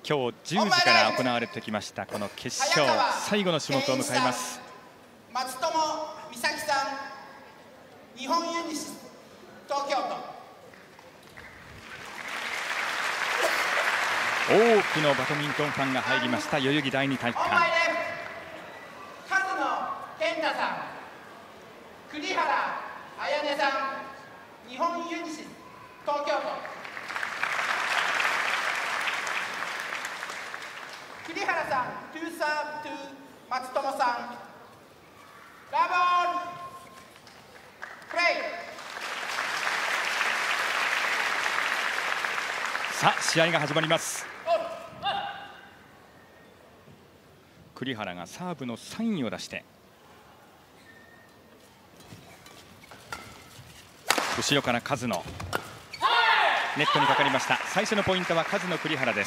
今日10時から行われてきましたこの決勝最後の種目を迎えます。 松友美咲さん、日本ユニシス東京都。 多くのバドミントンファンが入りました代々木第二体育館。 勝野健太さん、栗原彩音さん、日本ユニシス東京都。栗原さん、トゥーサーブトゥ松友さん、ラボーンプレイ。 さあ試合が始まります。栗原がサーブのサインを出して後ろから数野、ネットにかかりました。最初のポイントは数野栗原です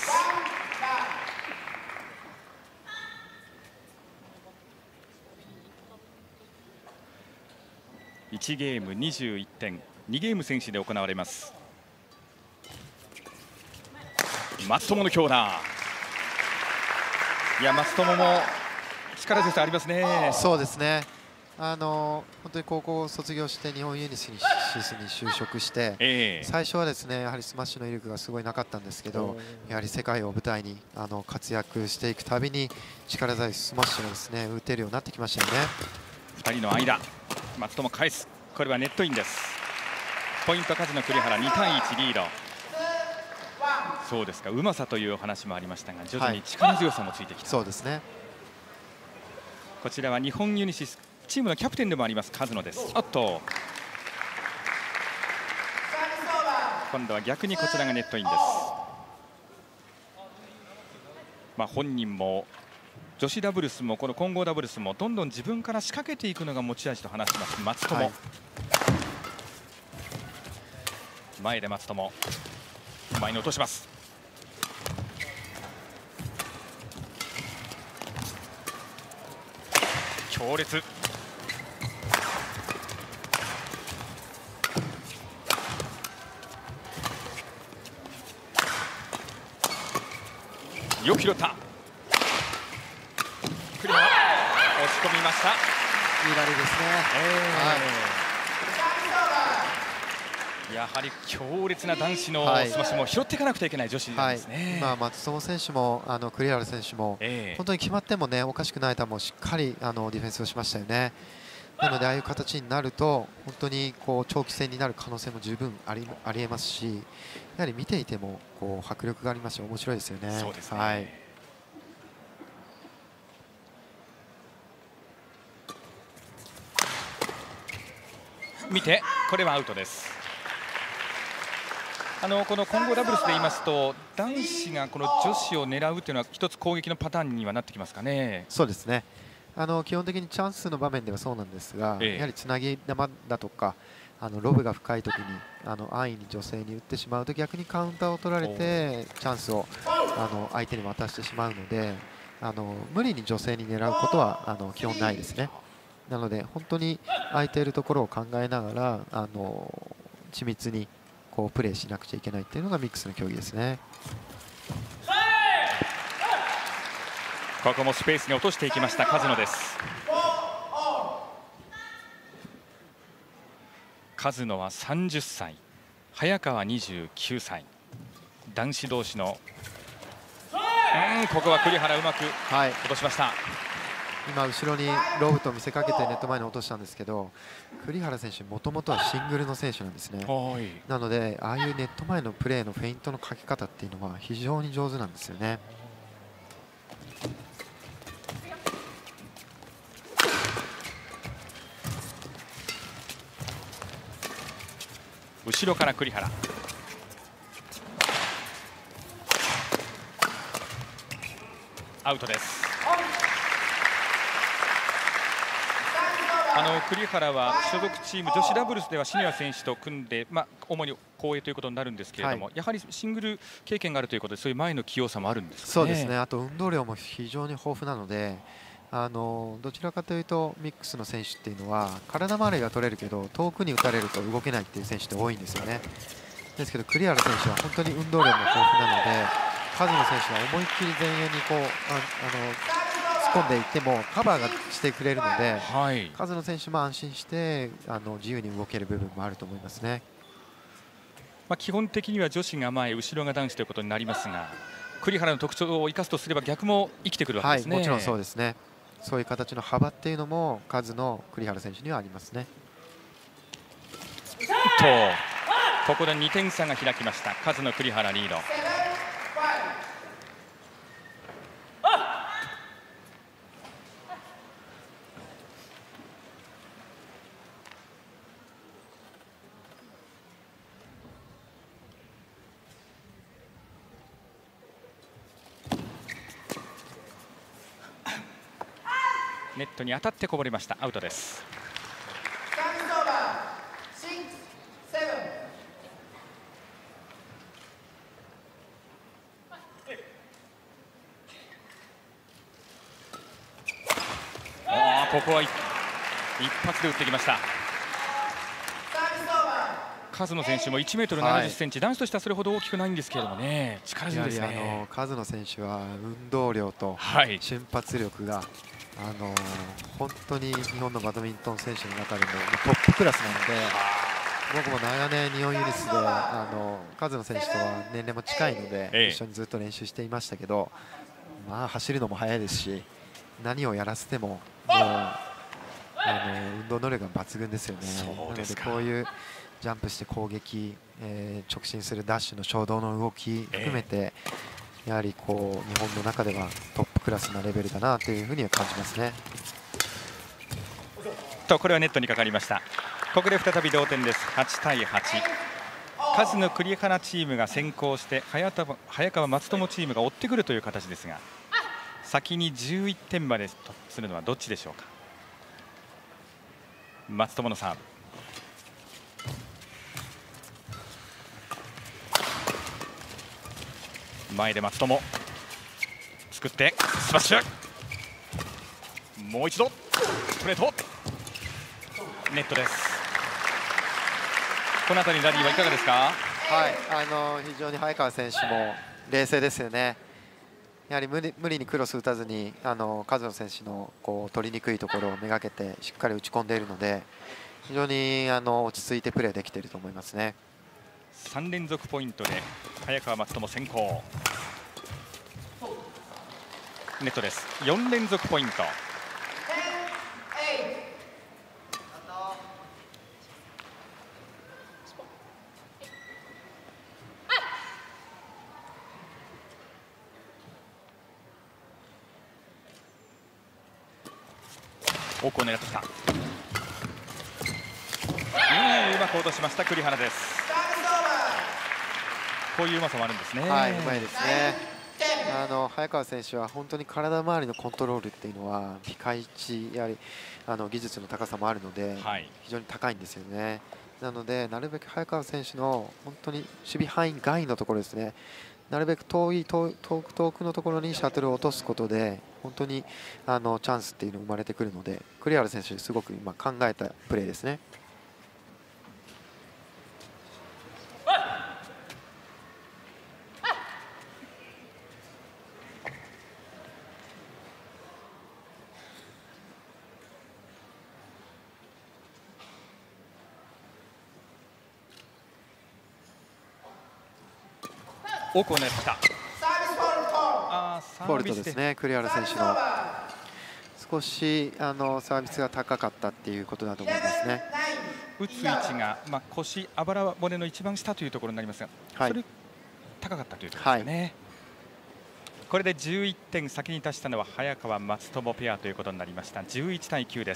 。1ゲーム21点、2ゲーム先取で行われます。松友の強打。いや、松友も力強さありますね。 そうですね。本当に高校を卒業して日本ユニシスに就職して、最初はですねやはりスマッシュの威力がすごいなかったんですけど、やはり世界を舞台に活躍していくたびに力強いスマッシュがですね打てるようになってきましたよね。 2人の間、松友返す。これはネットインです。ポイント数の栗原、2対1リード。そうですか、うまさというお話もありましたが徐々に力強さもついてきた、 そうですね。 こちらは日本ユニシスチームのキャプテンでもあります数野です。おっと今度は逆にこちらがネットインです。本人も女子ダブルスもこの混合ダブルスもどんどん自分から仕掛けていくのが持ち味と話します松友、前で松友前に落とします。強烈。よく拾った。栗原押し込みました。 いいラリーですね。やはり強烈な男子のスマッシュも拾っていかなくてはいけない女子ですね。 今松友選手も栗原選手も本当に決まってもねおかしくない球をしっかりディフェンスをしましたよね。なのでああいう形になると本当に長期戦になる可能性も十分ありえますし、やはり見ていても迫力がありますし面白いですよね。 そうですね。見て、これはアウトです。この混合ダブルスで言いますと男子がこの女子を狙うというのは一つ攻撃のパターンにはなってきますかね。 そうですね。基本的にチャンスの場面ではそうなんですが、やはりつなぎ球だとかロブが深い時に安易に女性に打ってしまうと逆にカウンターを取られてチャンスを相手に渡してしまうので無理に女性に狙うことは基本ないですね。なので本当に空いているところを考えながら緻密にプレーしなくちゃいけないっていうのがミックスの競技ですね。 ここもスペースに落としていきました数野です。数野は30歳、早川29歳、男子同士のここは栗原うまく落としました。 今後ろにロブと見せかけてネット前に落としたんですけど、栗原選手もともとはシングルの選手なんですね。なのでああいうネット前のプレーのフェイントのかけ方っていうのは非常に上手なんですよね。 後ろから栗原、アウトです。栗原は所属チーム女子ダブルスではシニア選手と組んで、主に後衛ということになるんですけれども、やはりシングル経験があるということでそういう前の器用さもあるんですかね。 そうですね。あと運動量も非常に豊富なのでどちらかというとミックスの選手っていうのは体周りが取れるけど遠くに打たれると動けないっていう選手って多いんですよね。ですけど栗原選手は本当に運動量も豊富なのでカズノ選手は思いっきり前衛にこう突っ込んでいってもカバーがしてくれるので、はい、カズノ選手も安心して自由に動ける部分もあると思いますね。 基本的には女子が前後ろが男子ということになりますが、栗原の特徴を生かすとすれば逆も生きてくるわけですね。 はい、もちろんそうですね。そういう形の幅っていうのもカズの栗原選手にはありますね。 ここで2点差が開きました。カズの栗原リード。ネットに当たってこぼれました。アウトです。ここは一発で打ってきました。カズノ選手も1メートル70センチ、男子としてはそれほど大きくないんですけれどもね、力強いですね。 カズノ選手は運動量と瞬発力が、本当に日本のバドミントン選手の中でもトップクラスなので、僕も長年日本ユニスでカズノ選手とは年齢も近いので、一緒にずっと練習していましたけど、走るのも速いですし、何をやらせても運動能力が抜群ですよね。なのでこういうジャンプして攻撃、直進するダッシュの衝動の動き含めて、やはりこう日本の中ではトップクラスなレベルだなというふうには感じますね。 これはネットにかかりました。ここで再び同点です。8対8。カズの栗原チームが先行して早川松友チームが追ってくるという形ですが、先に11点までするのはどっちでしょうか。松友のサーブ。前で松友作ってスマッシュ。もう一度ストレートネットです。この辺りラリーはいかがですか。 はい、非常に早川選手も冷静ですよね。やはり無理にクロス打たずにカズノ選手の取りにくいところをめがけてしっかり打ち込んでいるので、非常に落ち着いてプレーできていると思いますね。 3連続ポイントで早川松友先行。ネットです。4連続ポイント。奥を狙ってきた。うまく落としました栗原です。こういううまさもあるんですね。 はい、うまいですね。早川選手は本当に体周りのコントロールっていうのはピカイチ、やはり技術の高さもあるので、非常に高いんですよね。なのでなるべく早川選手の本当に守備範囲外のところですね、なるべく遠くのところにシャトルを落とすことで本当にチャンスっていうのが生まれてくるので、栗原選手すごく今考えたプレーですね。 奥を狙ってきた。 フォールトですね。栗原選手の少しサービスが高かったっていうことだと思いますね。 打つ位置が、腰、あばら骨の一番下というところになりますが、それ高かったというところですよね。これで11点先に達したのは早川松友ペアということになりました。11対9です。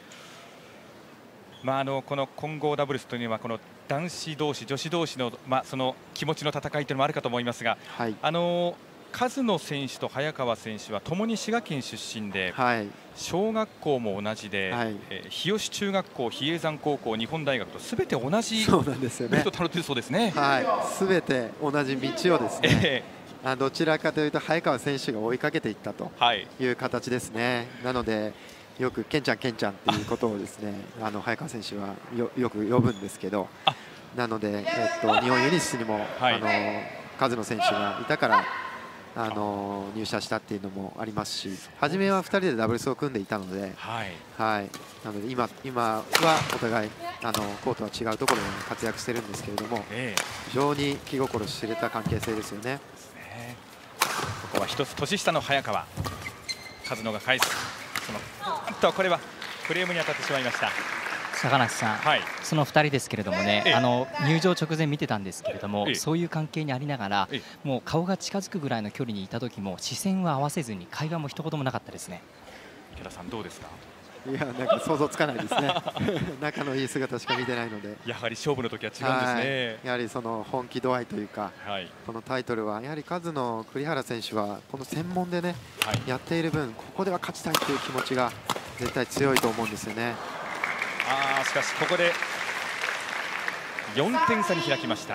この混合ダブルスというのはこの男子同士女子同士の、その気持ちの戦いというのもあるかと思いますが、カズノ選手と早川選手はともに滋賀県出身で、小学校も同じで、日吉中学校、比叡山高校、日本大学とすべて同じルートをたどっているそうですね。 すべて同じ道をですね、どちらかというと早川選手が追いかけていったという形ですね。なのでよくケンちゃんケンちゃんっていうことをですね早川選手はよく呼ぶんですけど、なので、日本ユニスにも、 数野選手がいたから入社したっていうのもありますし、初めは2人でダブルスを組んでいたので、はい、なので今はお互いコートは違うところで活躍してるんですけれども、非常に気心知れた関係性ですよね。 ここは1つ年下の早川、数野が返す、これはフレームに当たってしまいました。 坂梨さん、その2人ですけれどもね、入場直前見てたんですけれども、そういう関係にありながら、もう顔が近づくぐらいの距離にいた時も視線は合わせずに会話も一言もなかったですね。 池田さんどうですか？ いや、なんか想像つかないですね。仲のいい姿しか見てないので、 やはり勝負の時は違うんですね。 やはりその本気度合いというか、このタイトルはやはり数の栗原選手はこの専門でね、やっている分、ここでは勝ちたいという気持ちが絶対強いと思うんですよね。 しかしここで4点差に開きました。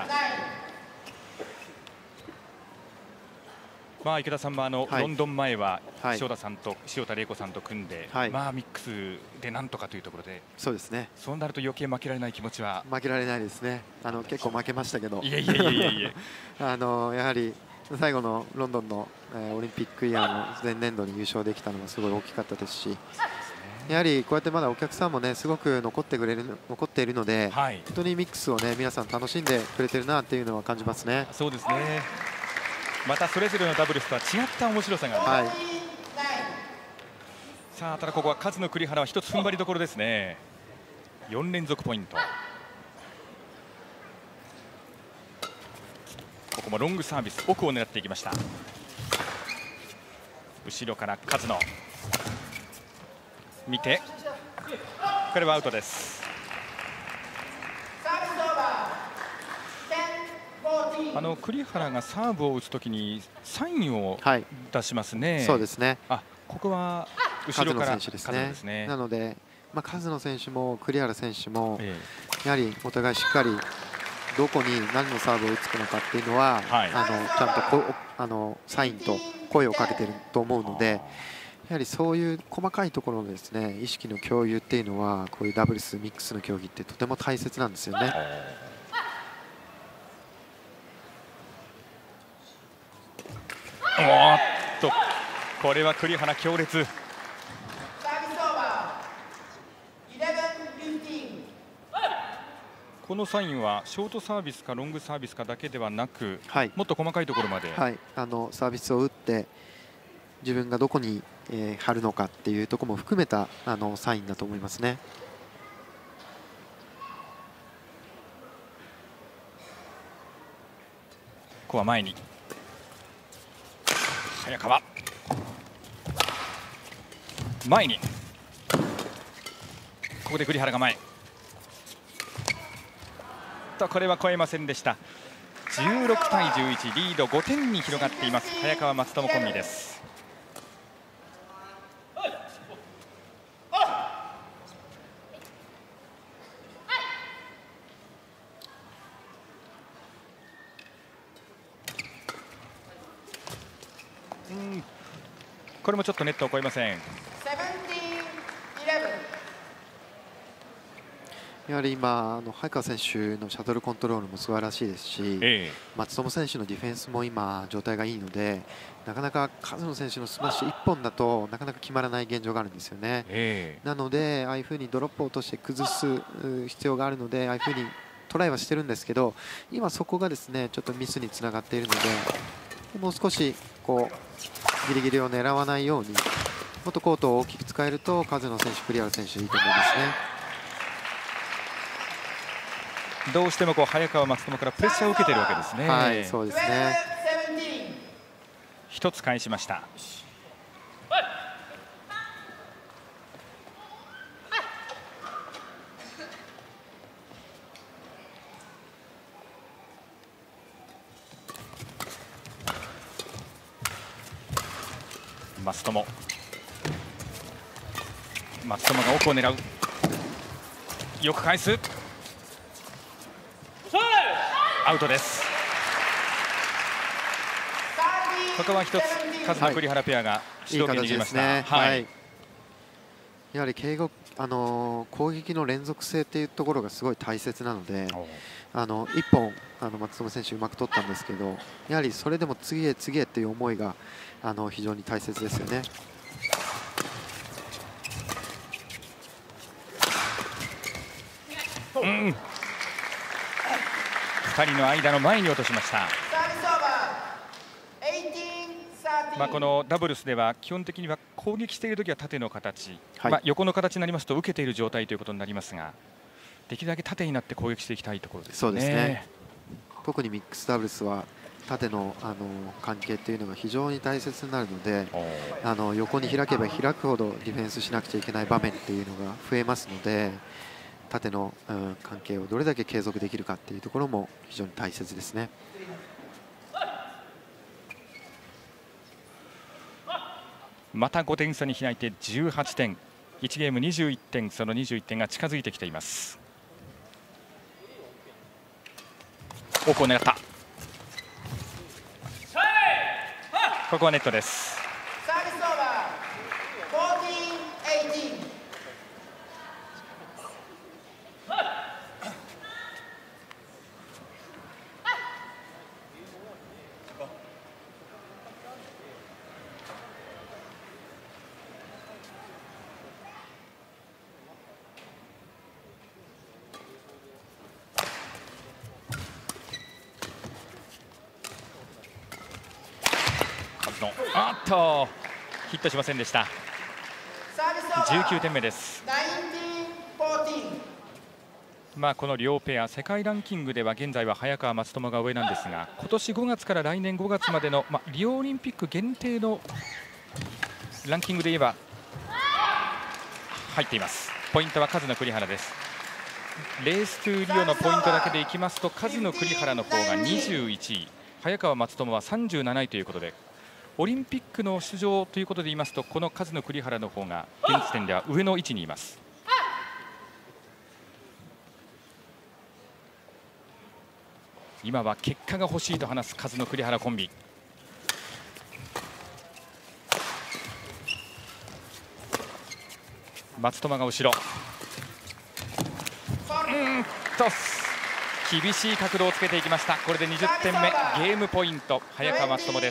池田さんもロンドン前は塩田さんと塩田玲子さんと組んで、ミックスでなんとかというところで、 そうですね。 そうなると余計負けられない気持ちは。 負けられないですね。結構負けましたけど、 いえやはり最後のロンドンのオリンピックイヤーの前年度に優勝できたのがすごい大きかったですし、やはりこうやってまだお客さんもねすごく残っているので、本当にミックスをね皆さん楽しんでくれてるなっていうのは感じますね。 そうですね。またそれぞれのダブルスとは違った面白さがある。さあ、ただここは数の栗原は一つ踏ん張りどころですね。4連続ポイント。ここもロングサービス、奥を狙っていきました。後ろから数野見て、これはアウトです。栗原がサーブを打つときにサインを出しますね。 そうですね。 ここは後ろから数野選手ですね。なので、数野選手も栗原選手もやはりお互いしっかりどこに何のサーブを打つのかっていうのは、ちゃんとサインと声をかけていると思うので、やはりそういう細かいところのですね意識の共有っていうのはこういうダブルスミックスの競技ってとても大切なんですよね。 これは栗原強烈。このサインはショートサービスかロングサービスかだけではなく、もっと細かいところまで、 サービスを打って自分がどこに貼るのかっていうところも含めたサインだと思いますね。 ここは前に早川、前にここで栗原が前と、これは超えませんでした。16対11、リード5点に広がっています早川松友コンビです。これもちょっとネットを越えません。 やはり今早川選手のシャトルコントロールも素晴らしいですし、松友選手のディフェンスも今状態がいいので、なかなか数野選手のスマッシュ1本だとなかなか決まらない現状があるんですよね。なのでああいうふうにドロップを落として崩す必要があるので、ああいうふうにトライはしてるんですけど、今そこがですねちょっとミスにつながっているので、もう少しこうギリギリを狙わないようにもっとコートを大きく使えると数野選手、栗原選手いいと思いますね。 どうしても早川松友からプレッシャーを受けているわけですね。 そうですね。 一つ返しました。松友が奥を狙う。よく返す。アウトです。ここは一つ数の栗原ペアが主導権を握りました。 やはり攻撃の連続性というところがすごい大切なので、1本松友選手うまく取ったんですけど、やはりそれでも次へ次へという思いが非常に大切ですよね。 2人の間の前に落としました。このダブルスでは基本的には攻撃しているときは縦の形、横の形になりますと受けている状態ということになりますが、できるだけ縦になって攻撃していきたいところですね。 そうですね。特にミックスダブルスは縦の関係というのが非常に大切になるので、横に開けば開くほどディフェンスしなくちゃいけない場面っていうのが増えますので、縦の関係をどれだけ継続できるかっていうところも非常に大切ですね。 また5点差に開いて18点、1ゲーム21点、その21点が近づいてきています。奥を狙った。ここはネットです。 サービスオーバー14-18。 ヒットしませんでした。19点目です。この両ペア、世界ランキングでは現在は早川、松友が上なんですが、今年5月から来年5月までの、リオオリンピック限定のランキングで言えば入っています。ポイントは数の栗原です。レーストゥーリオのポイントだけでいきますと、数の栗原の方が21位、早川、松友は37位ということで、オリンピックの出場ということで言いますと、この数の栗原の方が現時点では上の位置にいます。今は結果が欲しいと話す数の栗原コンビ。松友が後ろ。厳しい角度をつけていきました。これで20点目、ゲームポイント、早川、松友です。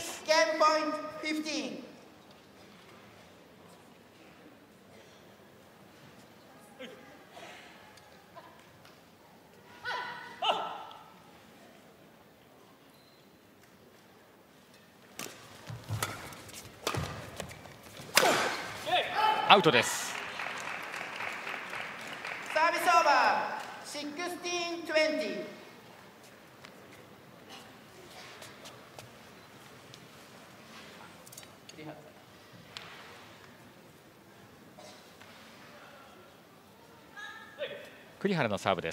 アウトです。 サービスオーバー16-20。 栗原のサーブです。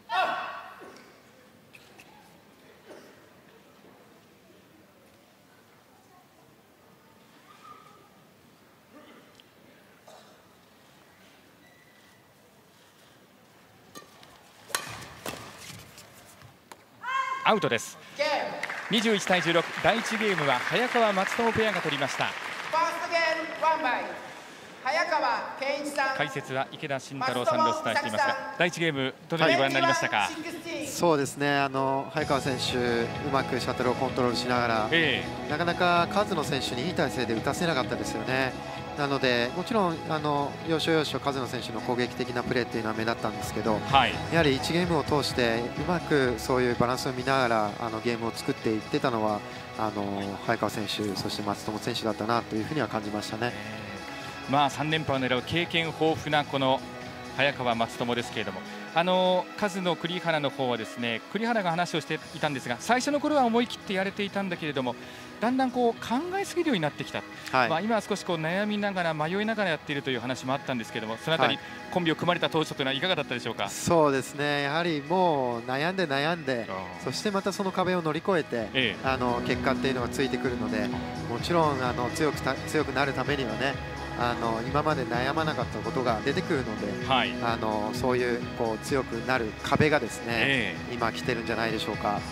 アウトです。21対16、第1ゲームは早川、松友ペアが取りました。解説は池田信太郎さんでお伝えしていますが、第1ゲームどのようにご覧になりましたか。 そうですね、早川選手うまくシャトルをコントロールしながら、なかなか数野選手にいい体勢で打たせなかったですよね。なのでもちろん要所要所数野選手の攻撃的なプレーっていうのは目立ったんですけど、やはり1ゲームを通してうまくそういうバランスを見ながらゲームを作っていってたのは早川選手、そして松友選手だったなというふうには感じましたね。 3連覇を狙う経験豊富なこの早川、松友ですけれども、数の栗原の方はですね、栗原が話をしていたんですが、最初の頃は思い切ってやれていたんだけれども、だんだん考えすぎるようになってきた、今は少し悩みながら迷いながらやっているという話もあったんですけれども、そのあたり、コンビを組まれた当初というのはいかがだったでしょうか。 そうですね、やはりもう悩んでそしてまたその壁を乗り越えて、結果っていうのがついてくるので、もちろん強くなるためにはね、今まで悩まなかったことが出てくるので、そういう強くなる壁がですね、今来てるんじゃないでしょうか。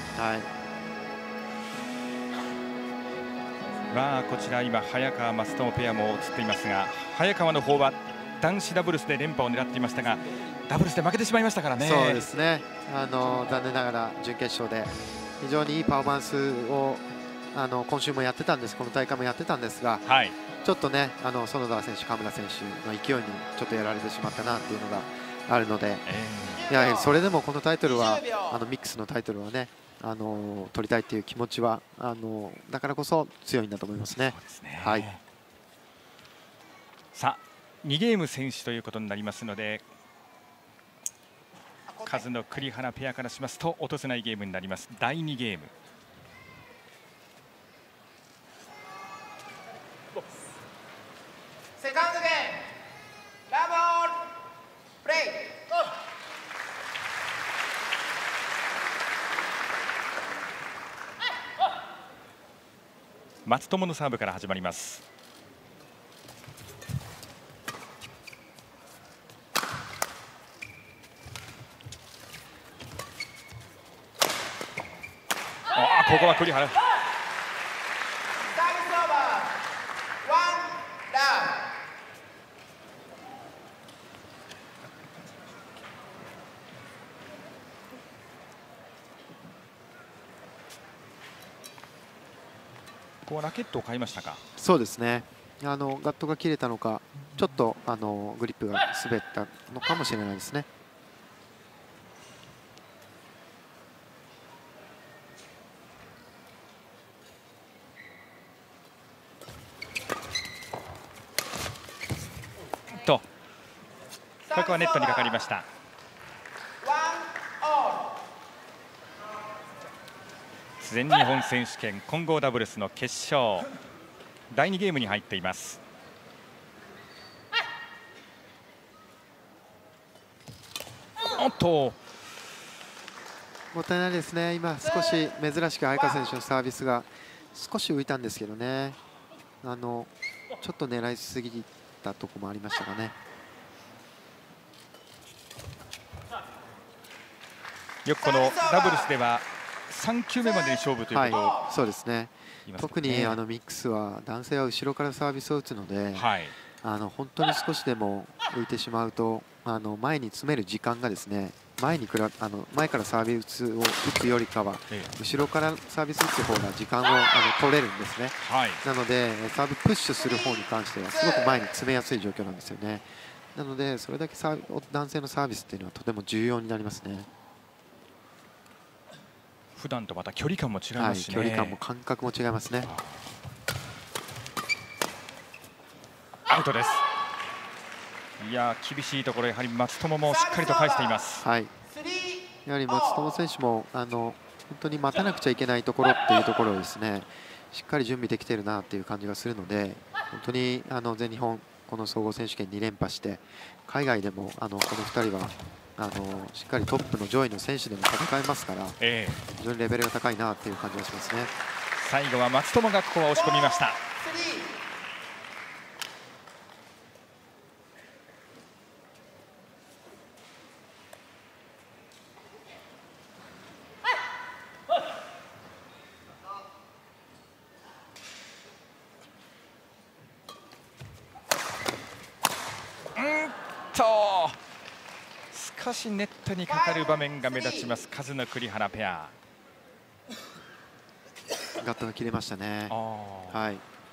こちら今早川、松友ペアも映っていますが、早川の方は男子ダブルスで連覇を狙っていましたがダブルスで負けてしまいましたからね。 そうですね、残念ながら準決勝で非常にいいパフォーマンスを今週もやってたんです、この大会もやってたんですが、はい、ちょっとね園田選手、河村選手の勢いにちょっとやられてしまったなっていうのがあるので、やはりそれでもこのタイトルはミックスのタイトルはね取りたいっていう気持ちはだからこそ強いんだと思いますね。はい、 さあ2ゲーム先取ということになりますのでカズの栗原ペアからしますと落とせないゲームになります。第2ゲームセカンドゲームラブオールプレイ。 松友のサーブから始まります。ここは栗原。ここはラケットを変えましたか。 そうですね、ガットが切れたのかちょっとグリップが滑ったのかもしれないですね。 ここはネットにかかりました。全日本選手権混合ダブルスの決勝第2ゲームに入っています。おっともったいないですね。今少し珍しく相川選手のサービスが少し浮いたんですけどね、ちょっと狙いすぎたところもありましたかね。 よくこのダブルスでは3球目までに勝負ということを、 はい、そうですね。特にミックスは男性は後ろからサービスを打つので、はい、本当に少しでも浮いてしまうと前に詰める時間がですね前からサービスを打つよりかは、後ろからサービス打つ方が時間を取れるんですね、はい、なのでサーブプッシュする方に関してはすごく前に詰めやすい状況なんですよね。なのでそれだけ男性のサービスっていうのはとても重要になりますね。 普段とまた距離感も違いますしね、 はい、距離感も感覚も違いますね。 アウトです。いや厳しいところやはり松友もしっかりと返しています。 はい、やはり松友選手も本当に待たなくちゃいけないところっていうところをですねしっかり準備できているなっていう感じがするので、本当に全日本この総合選手権2連覇して海外でもこの2人はしっかりトップの上位の選手でも戦えますから、非常にレベルが高いなという感じがしますね。 最後は松友がここは押し込みました。少しネットにかかる場面が目立ちますカズの栗原ペア。 ガットが切れましたね。はい、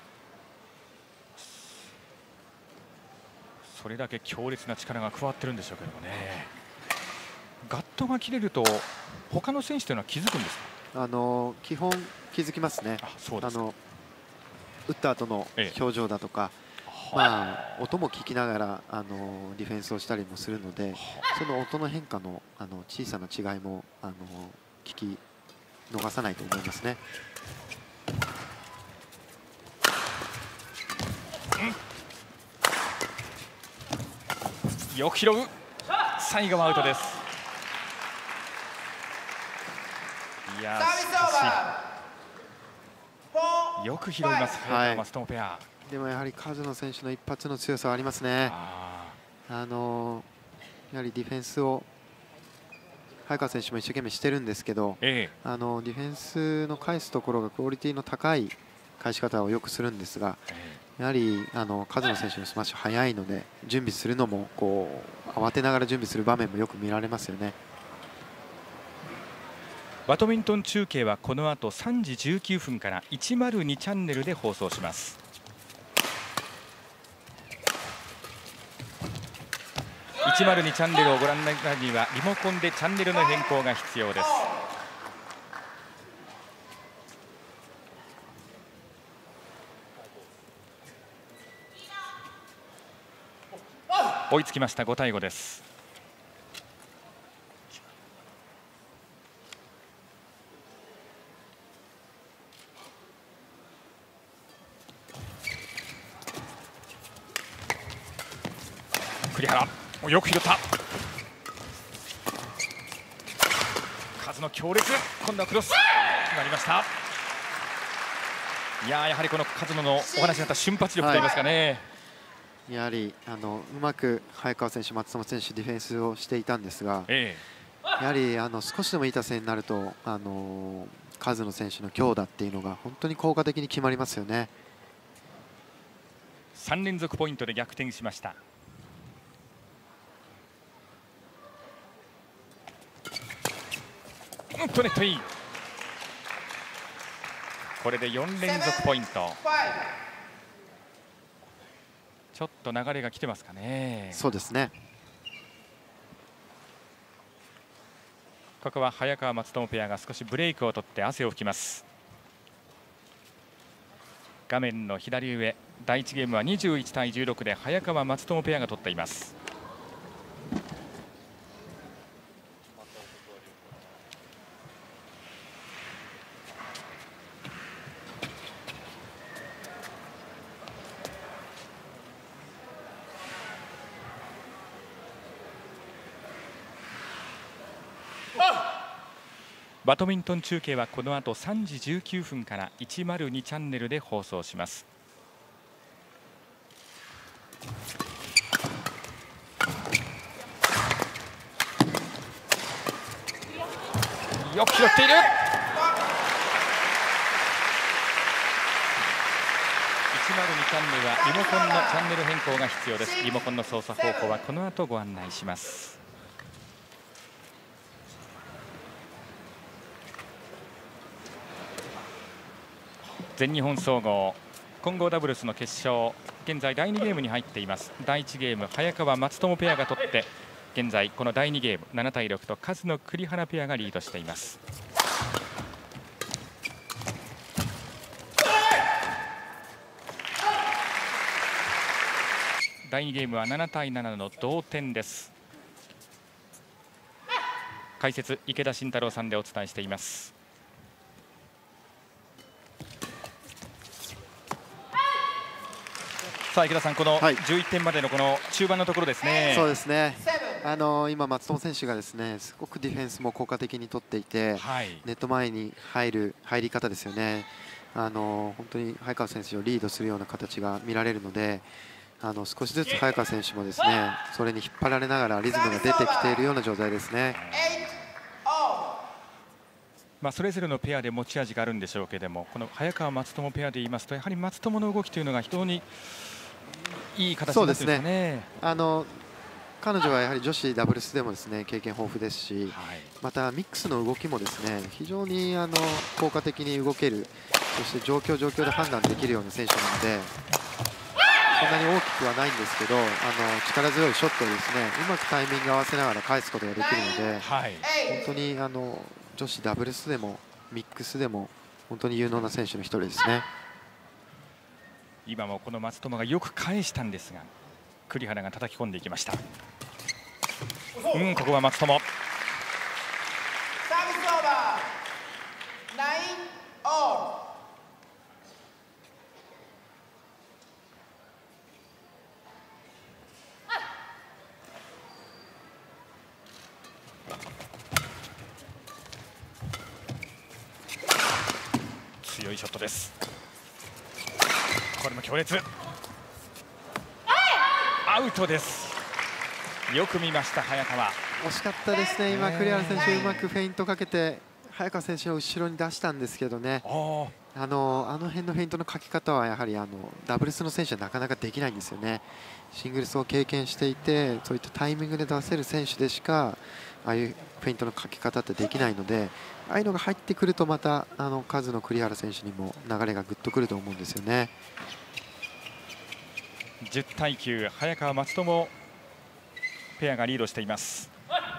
それだけ強烈な力が加わってるんでしょうけどもね。ガットが切れると他の選手というのは気づくんですか。 基本気づきますね。そうですか。打った後の表情だとか、音も聞きながらディフェンスをしたりもするので、その音の変化の小さな違いも聞き逃さないと思いますね。 よく拾う。最後はアウトです。いやしかしよく拾います、松友ペア。 でもやはりカズノ選手の一発の強さはありますね。やはりディフェンスを早川選手も一生懸命してるんですけど、ディフェンスの返すところがクオリティの高い返し方をよくするんですが、 やはり数野選手のスマッシュ速いので、準備するのもこう慌てながら準備する場面もよく見られますよね。 バドミントン中継はこの後3時19分から102チャンネルで放送します。102チャンネルをご覧になるにはリモコンでチャンネルの変更が必要です。追いつきました。5対5です。栗原よく拾った。数の強烈、今度はクロス決まりました。やはりこの数野のお話になった瞬発力といいますかね、 やはりうまく早川選手、松友選手ディフェンスをしていたんですが、やはり少しでもいい打線になると数野選手の強打っていうのが本当に効果的に決まりますよね。 3連続ポイントで逆転しました。ネットイン。これで4連続ポイント。ちょっと流れが来てますかね。 そうですね。 ここは早川松友ペアが少しブレイクを取って汗を拭きます。画面の左上、第1ゲームは21対16で早川松友ペアが取っています。バドミントン中継はこの後3時19分から102チャンネルで放送します。よく拾っている。102チャンネルはリモコンのチャンネル変更が必要です。リモコンの操作方法はこの後ご案内します。全日本総合混合ダブルスの決勝、現在第2ゲームに入っています。第1ゲーム早川松友ペアが取って、現在この第2ゲーム7対6と数野栗原ペアがリードしています。第2ゲームは7対7の同点です。解説池田信太郎さんでお伝えしています。さあ池田さん、この11点までのこの中盤のところですね。 そうですね。今松友選手がですね、すごくディフェンスも効果的に取っていて、ネット前に入り方ですよね。本当に早川選手をリードするような形が見られるので、少しずつ早川選手もですね、それに引っ張られながらリズムが出てきているような状態ですね。 それぞれのペアで持ち味があるんでしょうけれども、この早川松友ペアで言いますと、やはり松友の動きというのが非常にいい形になっていますね。 彼女はやはり女子ダブルスでもですね経験豊富ですし、またミックスの動きもですね非常に効果的に動ける、そして状況で判断できるような選手なので、そんなに大きくはないんですけど力強いショットをですねうまくタイミング合わせながら返すことができるので、本当に女子ダブルスでもミックスでも本当に有能な選手の一人ですね。 今もこの松友がよく返したんですが、栗原が叩き込んでいきました。ここは松友。 サービスオーバー、9オール。 強いショットです。これも強烈。アウトです。よく見ました早川。 惜しかったですね。今栗原選手うまくフェイントかけて早川選手を後ろに出したんですけどね、 あの辺のフェイントのかけ方はやはりダブルスの選手はなかなかできないんですよね。シングルスを経験していてそういったタイミングで出せる選手でしかああいうフェイントのかけ方ってできないので、ああいうのが入ってくるとまたカズの栗原選手にも流れがぐっとくると思うんですよね。 10対9、早川松友ペアがリードしています。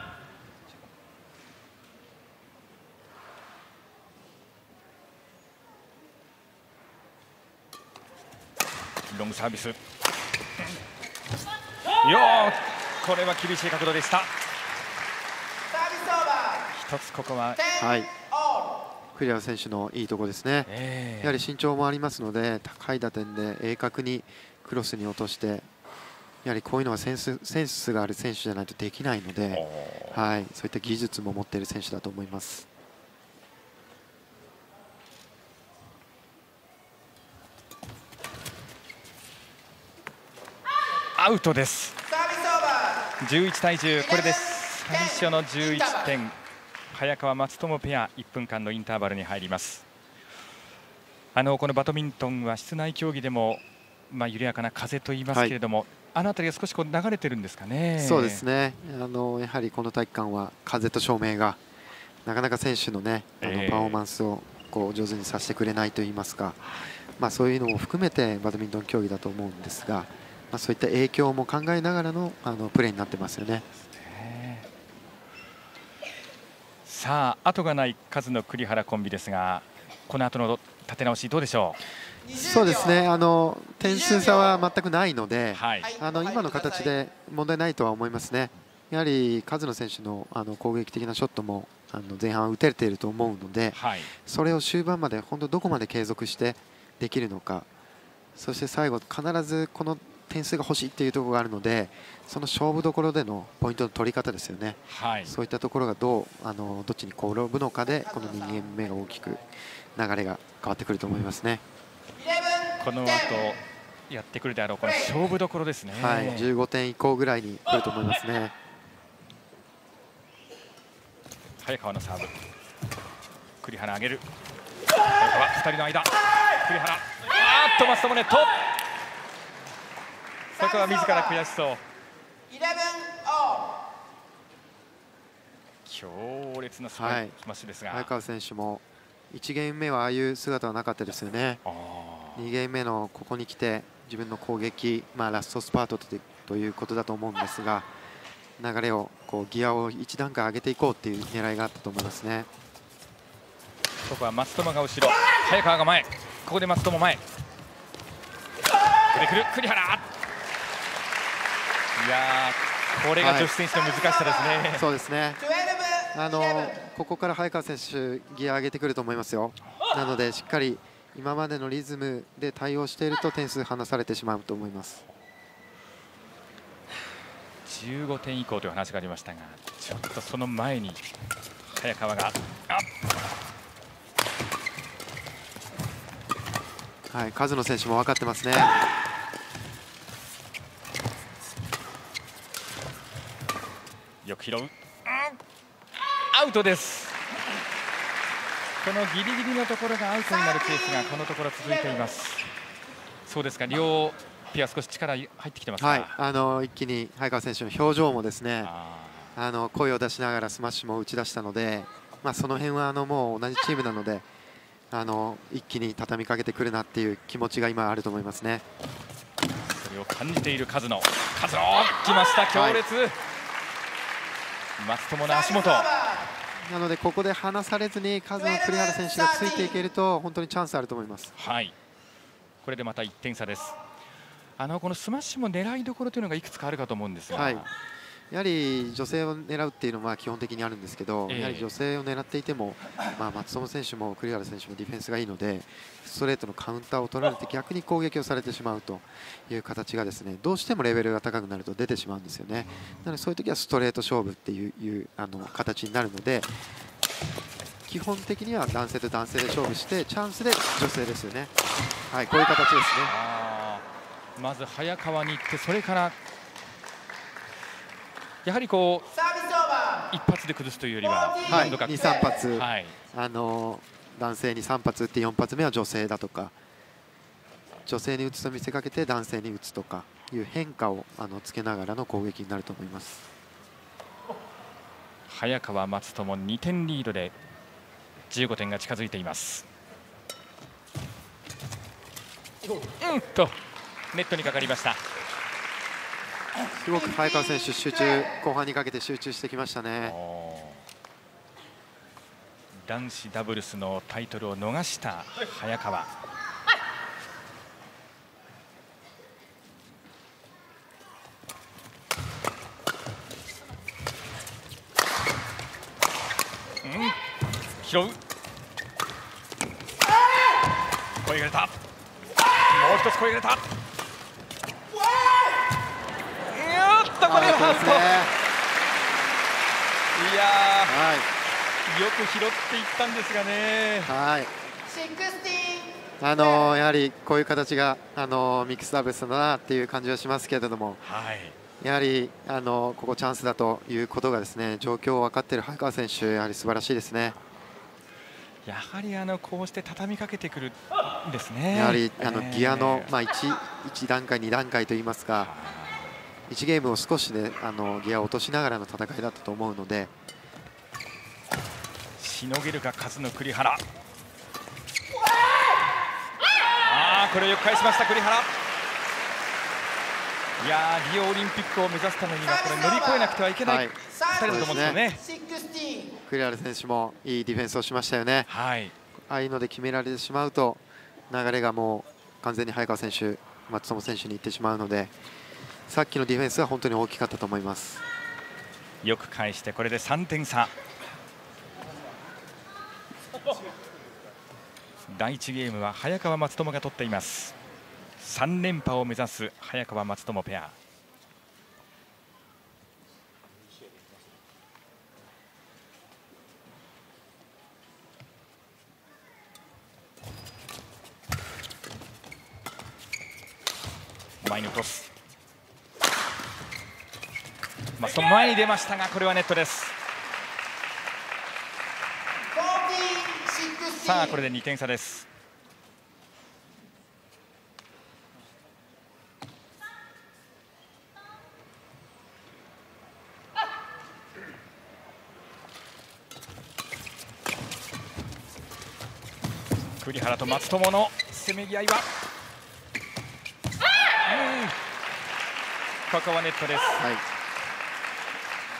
ロングサービス、これは厳しい角度でした。一つここは、 はい、栗原選手のいいところですね。やはり身長もありますので高い打点で鋭角にクロスに落として、やはりこういうのはセンスがある選手じゃないとできないので、はい、そういった技術も持っている選手だと思います。 アウトです。11対10、これで最初の11点。早川松友ペア1分間のインターバルに入ります。このバドミントンは室内競技でも、緩やかな風と言いますけれども、あの辺りが少し流れてるんですかね。 そうですね。やはりこの体育館は風と照明がなかなか選手のねパフォーマンスを上手にさせてくれないと言いますか、そういうのも含めてバドミントン競技だと思うんですが、そういった影響も考えながらのプレーになってますよね。 さあ後がない数の栗原コンビですが、この後の立て直しどうでしょう。 そうですね、点数差は全くないので、今の形で問題ないとは思いますね。やはり数の選手の攻撃的なショットも前半は打てていると思うので、それを終盤まで本当どこまで継続してできるのか、そして最後必ずこの点数が欲しいっていうところがあるので、その勝負どころでのポイントの取り方ですよね。そういったところがどっちに転ぶのかで、この2ゲーム目が大きく流れが変わってくると思いますね。 この後やってくるであろうこの勝負どころですね。 15点以降ぐらいに来ると思いますね。 早川のサーブ、栗原上げる、早川2人の間、栗原、松友ネット、早川自ら悔しそう。強烈なスマッシュですが、 早川選手も1ゲーム目はああいう姿はなかったですよね。2ゲーム目のここに来て自分の攻撃、ラストスパートということだと思うんですが、流れをギアを1段階上げていこうという狙いがあったと思いますね。 ここは松友が後ろ、早川が前、ここで松友前、くる栗原、これが女子選手の難しさですね。 そうですね。ここから早川選手ギア上げてくると思いますよ。なのでしっかり今までのリズムで対応していると点数離されてしまうと思います。 15点以降という話がありましたが、ちょっとその前に早川が数の選手も分かってますね。 よく拾う、アウトです。このギリギリのところがアウトになるケースがこのところ続いています。そうですか、両ペア少し力入ってきてますか。 一気に早川選手の表情もですね、声を出しながらスマッシュも打ち出したので、その辺はもう同じチームなので一気に畳みかけてくるなっていう気持ちが今あると思いますね。 それを感じている数野、来ました、強烈、松友の足元。 なのでここで離されずに数の栗原選手がついていけると本当にチャンスあると思います。 これでまた1点差です。このスマッシュも狙いどころというのがいくつかあるかと思うんですが、 やはり女性を狙うっていうのは基本的にあるんですけど、やはり女性を狙っていても、松友選手も栗原選手もディフェンスがいいのでストレートのカウンターを取られて逆に攻撃をされてしまうという形がですね、どうしてもレベルが高くなると出てしまうんですよね。なのでそういう時はストレート勝負っていう形になるので、基本的には男性と男性で勝負してチャンスで女性ですよね。こういう形ですね。 まず早川に行って、それからやはり一発で崩すというよりは 2、3発、 男性に3発打って4発目は女性だとか、女性に打つと見せかけて男性に打つとかいう変化をつけながらの攻撃になると思います。 早川、松友2点リードで15点が近づいています。ネットにかかりました。 すごく早川選手集中、後半にかけて集中してきましたね。 男子ダブルスのタイトルを逃した早川。拾う。声が出た。もう一つ声が出た。これはアウト。いやー、よく拾っていったんですがね。 はい。やはりこういう形がミックスダブルスだなっていう感じはしますけれども、 はい、 やはりここチャンスだということがですね、状況を分かっている早川選手、やはり素晴らしいですね。 やはりこうして畳みかけてくるんですね。 やはりギアの1段階2段階といいますか、1ゲームを少しでギアを落としながらの戦いだったと思うので、 しのげるか数の栗原。これをよく返しました栗原。いやリオオリンピックを目指すためにはこれ乗り越えなくてはいけない2人だと思うんですよね。 栗原選手もいいディフェンスをしましたよね。 はい、 ああいうので決められてしまうと流れがもう完全に早川選手、松友選手にいってしまうので、さっきのディフェンスは本当に大きかったと思います。 よく返してこれで3点差。第1ゲームは早川、松友が取っています。3連覇を目指す早川、松友ペア。前に落とす。松友前に出ましたがこれはネットです。さあこれで2点差です。栗原と松友のせめぎ合いは、ここはネットです。 はい、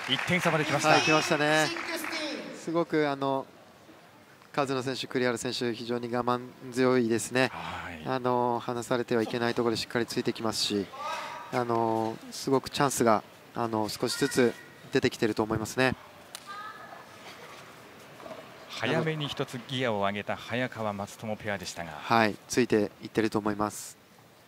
1点差まで来ました。 はい、来ましたね。すごく数野選手、栗原選手、非常に我慢強いですね。離されてはいけないところでしっかりついてきますし、すごくチャンスが少しずつ出てきていると思いますね。 早めに1つギアを上げた早川、松友ペアでしたが、 はい、ついていってると思います。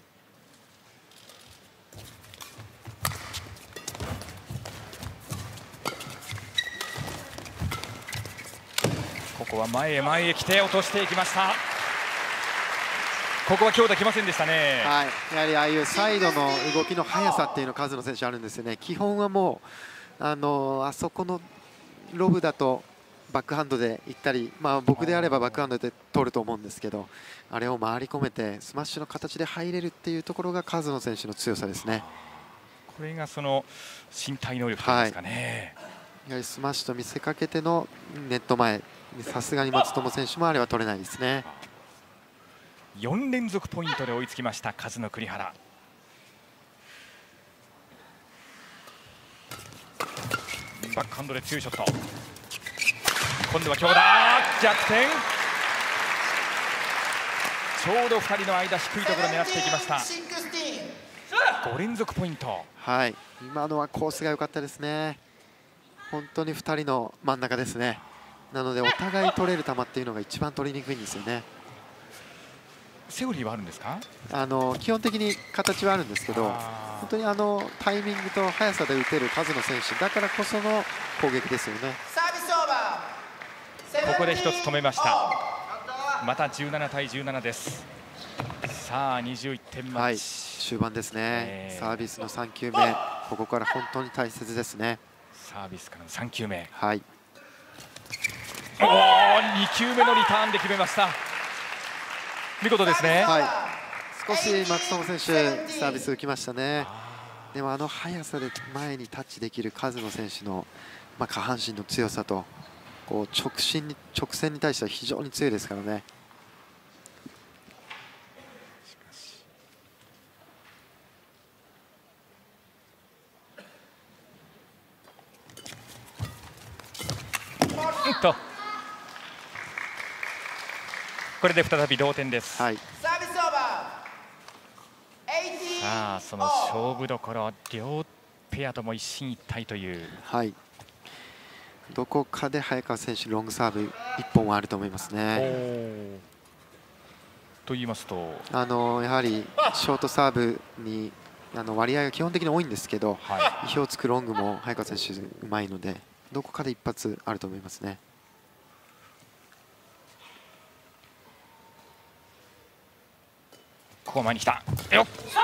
ここは前へ来て落としていきました。ここは強打きませんでしたね。 はい、やはりああいうサイドの動きの速さっていうの数の選手あるんですよね。基本はもうあそこのロブだとバックハンドで行ったり、僕であればバックハンドで取ると思うんですけど、あれを回り込めてスマッシュの形で入れるっていうところが数の選手の強さですね。 これがその身体能力ですかね。 やはりスマッシュと見せかけてのネット前、さすがに松友選手もあれは取れないですね。 4連続ポイントで追いつきました数の栗原。バックハンドで強いショット。今度は強打、逆転。ちょうど2人の間、低いところを狙っていきました。5連続ポイント。 はい、今のはコースが良かったですね。本当に2人の真ん中ですね。なのでお互い取れる球っていうのが一番取りにくいんですよね。 セオリーはあるんですか？ 基本的に形はあるんですけど、本当にタイミングと速さで打てる数の選手だからこその攻撃ですよね。 ここで一つ止めました。また17対17です。さあ21点マッチ、 終盤ですね。サービスの3球目、ここから本当に大切ですね。 サービスからの3球目。 はい。 2球目のリターンで決めました。見事ですね。 はい、少し松友選手サービス浮きましたね。でも速さで前にタッチできるカズノ選手の、下半身の強さとこう直線に対しては非常に強いですからね。 これで再び同点です。 はい、 サービスオーバー。 さあその勝負どころ、両ペアとも一進一退という。 はい、どこかで早川選手ロングサーブ1本はあると思いますね。 と言いますと、 やはりショートサーブに割合が基本的に多いんですけど、意表をつくロングも早川選手うまいので、どこかで一発あると思いますね。 ここ前に来たよっ、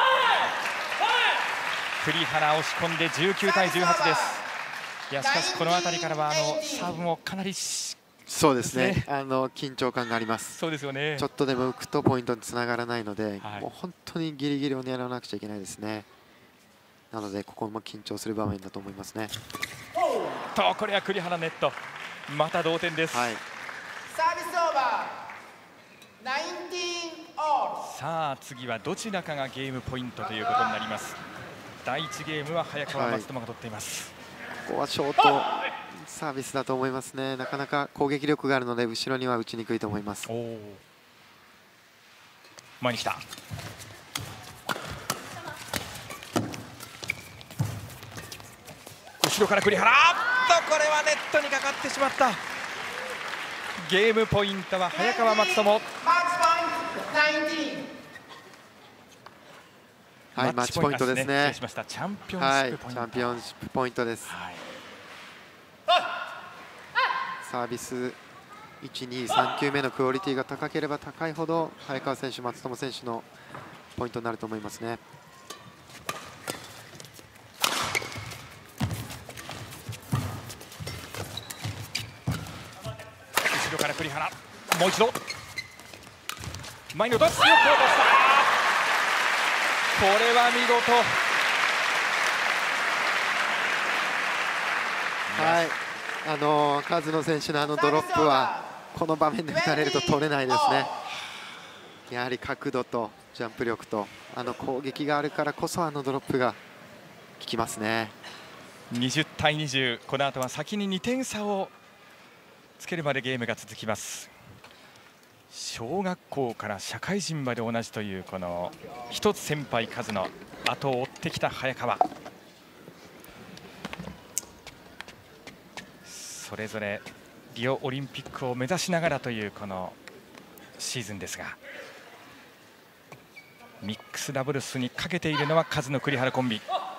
栗原押し込んで19対18です。いやしかしこの辺りからはサーブもかなりそうですね、緊張感があります。 そうですよね。 ちょっとでも浮くとポイントにつながらないので、もう本当にギリギリを狙わなくちゃいけないですね。なのでここも緊張する場面だと思いますね。 とこれは栗原ネット、また同点です。 サービスオーバー。19オール。 さあ次はどちらかがゲームポイントということになります。第1ゲームは早川松友が取っています。 ここはショートサービスだと思いますね。なかなか攻撃力があるので後ろには打ちにくいと思います。 前に来た。後ろから栗原、これはネットにかかってしまった。ゲームポイントは早川松友。 はい、マッチポイントですね。 チャンピオンシップポイント、 チャンピオンシップポイントです。サービス1、2、3球目のクオリティが高ければ高いほど早川選手、松友選手のポイントになると思いますね。 後ろから栗原、もう一度前に落とす、よく落とした。これは見事。 はい、カズノ選手のドロップはこの場面で打たれると取れないですね。やはり角度とジャンプ力と攻撃があるからこそドロップが効きますね。 20対20、この後は先に2点差をつけるまでゲームが続きます。小学校から社会人まで同じというこの一つ先輩カズの後を追ってきた早川。それぞれリオオリンピックを目指しながらというこのシーズンですが、ミックスダブルスにかけているのはカズの栗原コンビ。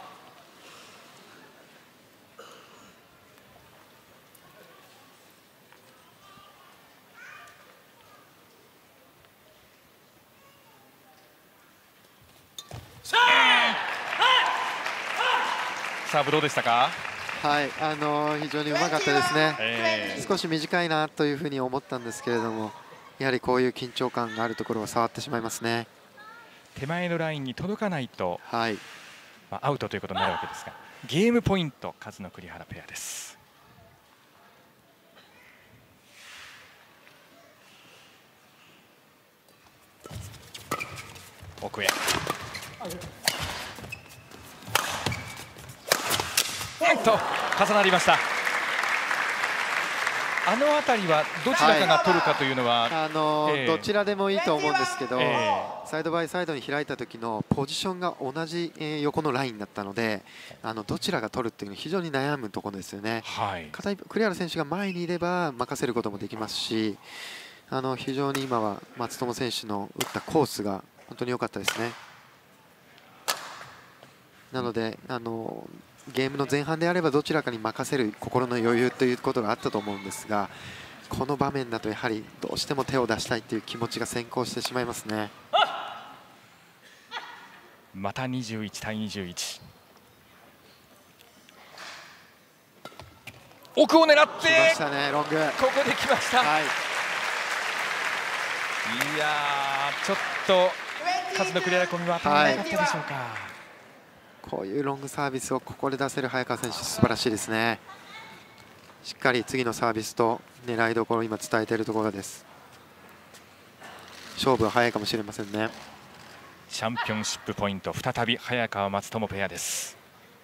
サーブどうでしたか？ はい、非常にうまかったですね。少し短いなというふうに思ったんですけれども、やはりこういう緊張感があるところは触ってしまいますね。 手前のラインに届かないと、 はい、 アウトということになるわけですが、ゲームポイントカズの栗原ペアです。奥へ重なりました。あの辺りはどちらかが取るかというのは、 どちらでもいいと思うんですけど、サイドバイサイドに開いた時のポジションが同じ横のラインだったので、どちらが取るっていうのは非常に悩むところですよね。栗原選手が前にいれば任せることもできますし、非常に今は松友選手の打ったコースが本当に良かったですね。なのでゲームの前半であればどちらかに任せる心の余裕ということがあったと思うんですが、この場面だとやはりどうしても手を出したいという気持ちが先行してしまいますね。 また21対21。 奥を狙って来ましたね、ロング。 ここで来ました、 はい、 いやちょっと数の繰り込みは当たらなかったでしょうか、はい、 こういうロングサービスをここで出せる早川選手、素晴らしいですね。しっかり次のサービスと狙いどころを今伝えているところです。勝負は早いかもしれませんね。 チャンピオンシップポイント、再び早川松友ペアです。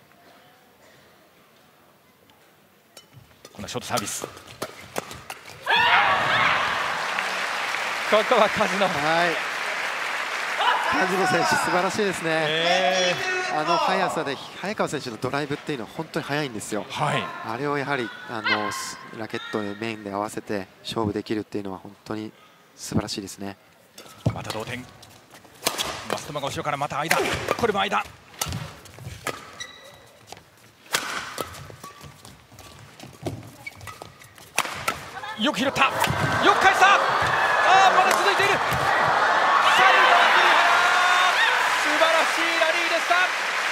このショートサービス、ここはカズノ、 はい、カズノ選手素晴らしいですね。あの速さで早川選手のドライブっていうのは本当に速いんですよ、 はい、 あれをやはりラケットでメインで合わせて勝負できるっていうのは本当に素晴らしいですね。 また同点、松友が後ろからまた間、これも間、よく拾った、よく返した、まだ続いている、最後は栗原、素晴らしいラリーでした。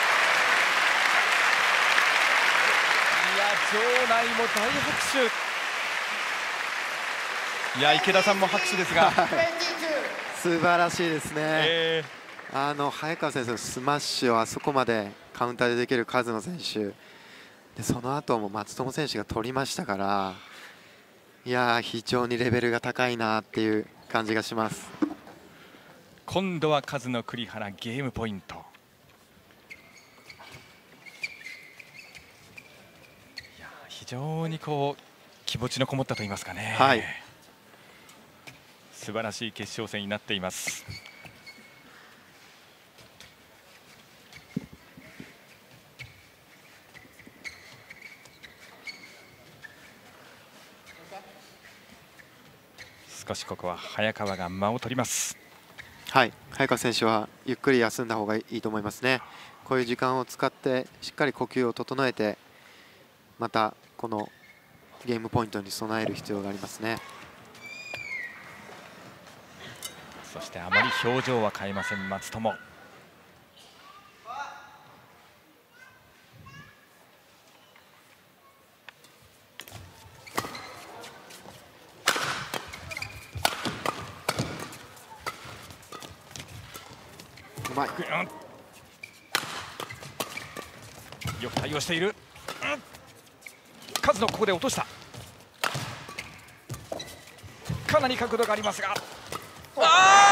いや場内も大拍手、いや池田さんも拍手ですが素晴らしいですね、早川選手のスマッシュをあそこまでカウンターでできるカズノ選手で、その後も松友選手が取りましたから、いや非常にレベルが高いなっていう感じがします。 今度はカズノ栗原ゲームポイント。いや非常にこう気持ちのこもったと言いますかね、 はい、 素晴らしい決勝戦になっています。少しここは早川が間を取ります。 はい、早川選手はゆっくり休んだ方がいいと思いますね。こういう時間を使ってしっかり呼吸を整えて、またこのゲームポイントに備える必要がありますね。 そしてあまり表情は変えません松友。 うまい、 よく対応している、カズノここで落とした、かなり角度がありますが、こ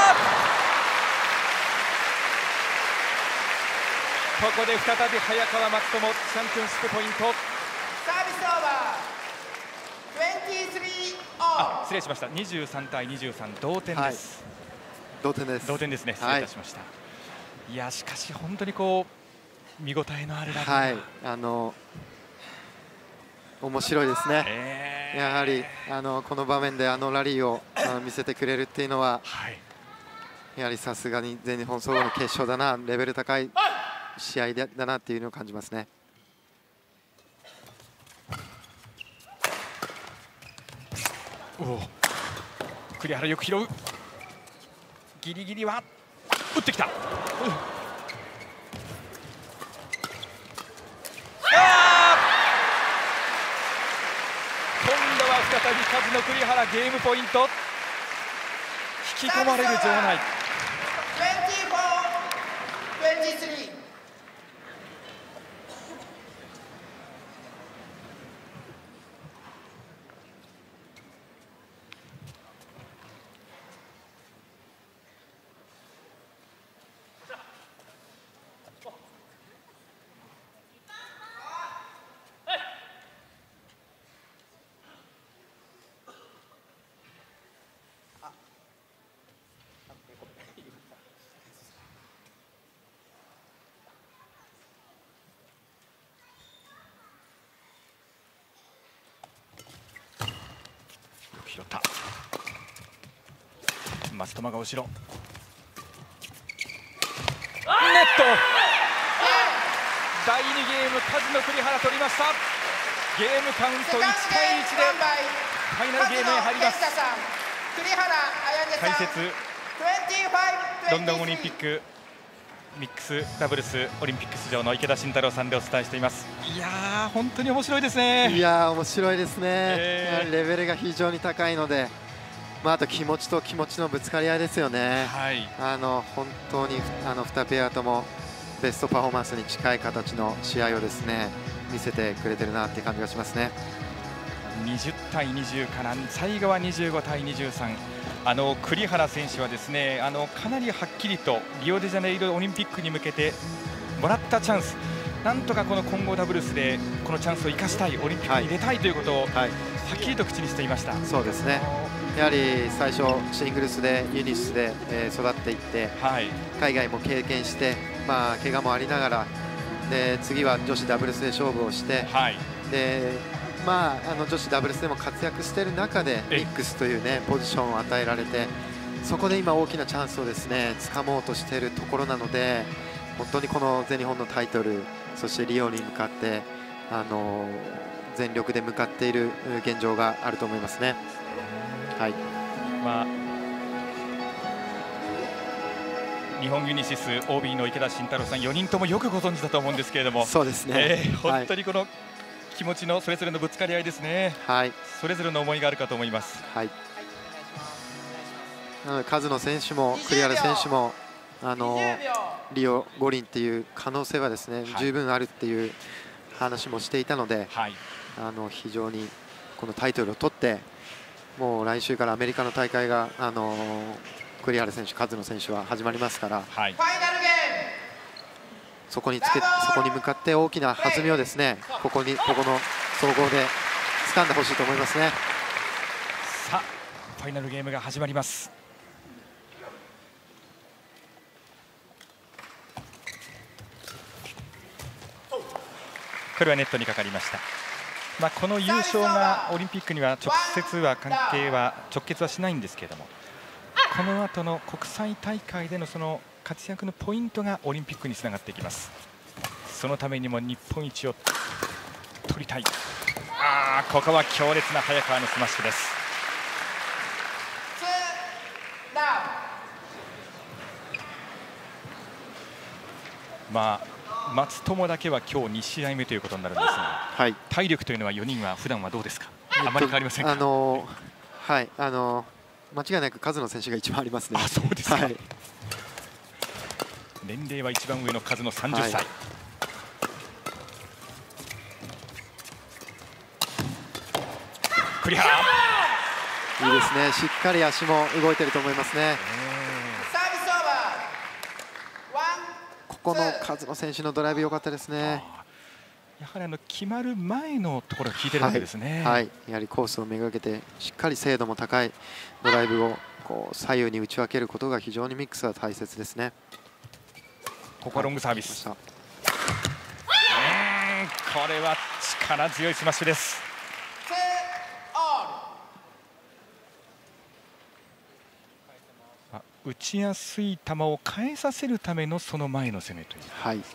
こで再び早川松友チャンピオンシップポイント。 サービスオーバー23オー。 失礼しました。23対23同点です、 はい、同点です。 同点ですね。失礼いたしました、はい、いやしかし本当にこう見応えのあるラリー、 はい、面白いですね、やはりこの場面でラリーを見せてくれるっていうのは、はい、やはりさすがに全日本総合の決勝だな、レベル高い試合だなっていうのを感じますね。 栗原よく拾う、ギリギリは打ってきた、再びカズノ栗原ゲームポイント、引き込まれる場内。 24-23。 拾った、松友が後ろ、ネット、第2ゲームカズノ栗原取りました。ゲームカウント1対1でファイナルゲームへ入ります。解説ロンドンオリンピックミックスダブルスオリンピック出場の池田信太郎さんでお伝えしています。いやー、本当に面白いですね。 いやー、面白いですね。レベルが非常に高いので、あと気持ちと気持ちのぶつかり合いですよね。 はい、 本当に2ペアともベストパフォーマンスに近い形の試合をですね見せてくれてるなっていう感じがしますね。 20対20から最後は25対23。栗原選手はですねかなりはっきりとリオデジャネイロオリンピックに向けてもらったチャンス、なんとかこの混合ダブルスでこのチャンスを生かしたい、オリンピックに出たいということを、はっきりと口にしていました。 そうですね、やはり最初シングルスでユニスで育っていって、海外も経験して、怪我もありながらで次は女子ダブルスで勝負をして、で女子ダブルスでも活躍している中でミックスという、ポジションを与えられて、そこで今大きなチャンスをですね掴もうとしているところなので、本当にこの全日本のタイトル、そしてリオに向かって全力で向かっている現状があると思いますね。はい、 日本ユニシス OB の池田信太郎さん、4人ともよくご存知だと思うんですけれども、 そうですね、 本当にこの気持ちのそれぞれのぶつかり合いですね。 はい、 それぞれの思いがあるかと思います。 はい、数野選手も栗原選手もリオ五輪っていう可能性はですね、十分あるっていう話もしていたので、非常にこのタイトルを取って、もう来週からアメリカの大会が栗原選手、数野選手は始まりますから、そこに向かって大きな弾みをですねここの総合で掴んでほしいと思いますね。 さあ、ファイナルゲームが始まります。これはネットにかかりました。この優勝がオリンピックには直結はしないんですけれども、この後の国際大会でのその活躍のポイントがオリンピックにつながっていきます。そのためにも日本一を取りたい。ここは強烈な早川のスマッシュです。松友だけは今日2試合目ということになるんですが、体力というのは4人は普段はどうですか？あまり変わりませんか？ 間違いなく数野選手が一番ありますね。 そうですか。年齢は一番上の数野30歳。栗原、 いいですね。しっかり足も動いていると思いますね。ここの数野選手のドライブ良かったですね。 やはり決まる前のところが効いてるわけですね。 やはりコースをめがけてしっかり精度も高いドライブを左右に打ち分けることが非常にミックスは大切ですね。 ここはロングサービス。これは力強いスマッシュです。打ちやすい球を変えさせるためのその前の攻めという。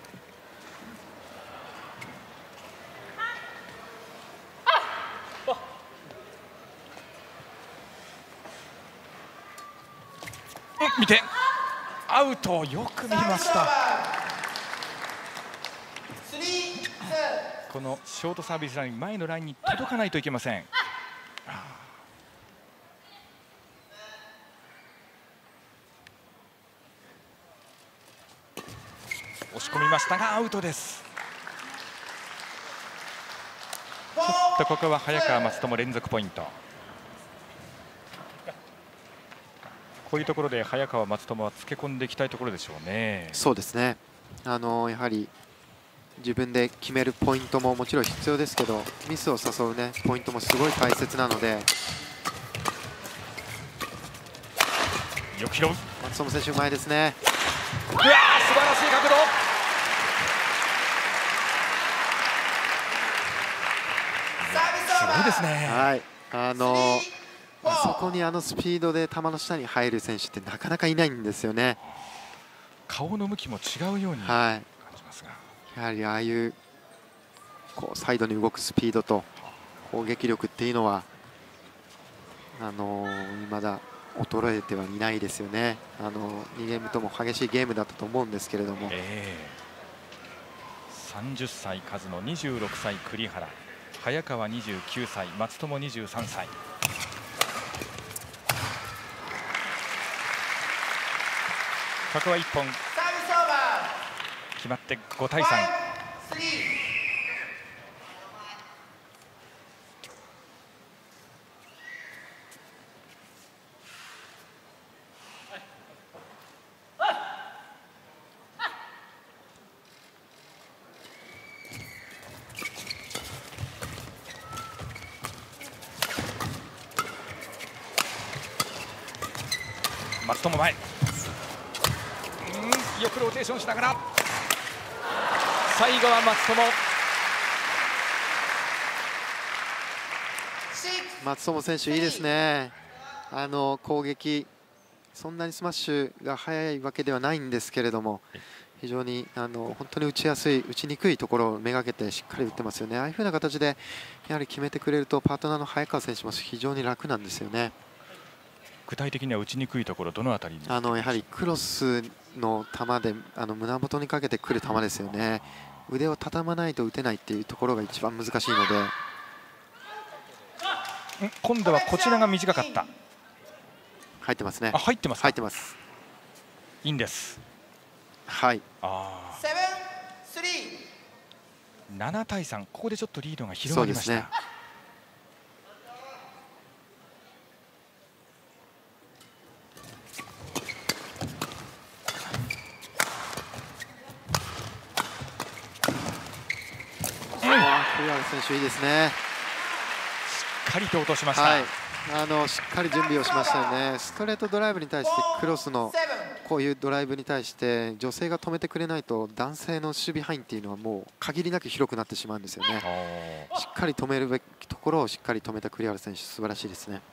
見て、アウト、よく見ました。このショートサービスライン、前のラインに届かないといけません。押し込みましたがアウトです。ちょっとここは早川、松友連続ポイント。こういうところで早川、松友はつけ込んでいきたいところでしょうね。 そうですね。やはり自分で決めるポイントももちろん必要ですけど、ミスを誘うポイントもすごい大切なので。 よく拾う。 松友選手うまいですね。 素晴らしい角度。すごいですね。 そこにスピードで球の下に入る選手ってなかなかいないんですよね。 顔の向きも違うように感じますが、 やはりああいうサイドに動くスピードと攻撃力っていうのはまだ衰えてはいないですよね。2ゲームとも激しいゲームだったと思うんですけれども、 30歳カズノ、26歳栗原、早川29歳、松友23歳。角は1本決まって5対3。松友前、よくローテーションしながら最後は松友。 松友選手いいですね。攻撃そんなにスマッシュが速いわけではないんですけれども、非常に本当に打ちやすい、打ちにくいところをめがけてしっかり打ってますよね。ああいう風な形でやはり決めてくれるとパートナーの早川選手も非常に楽なんですよね。 具体的には打ちにくいところ、どのあたりに？ やはりクロスの球で胸元にかけてくる球ですよね。腕を畳まないと打てないっていうところが一番難しいので。 今度はこちらが短かった。 入ってますね。 入ってます。 入ってます。 いいんです。 はい。 7対3、ここでちょっとリードが広がりました。 栗原選手いいですね。 しっかりと落としました。 はい、しっかり準備をしましたよね。ストレートドライブに対してクロスのこういうドライブに対して女性が止めてくれないと男性の守備範囲っていうのはもう限りなく広くなってしまうんですよね。しっかり止めるべきところをしっかり止めた栗原選手、素晴らしいですね。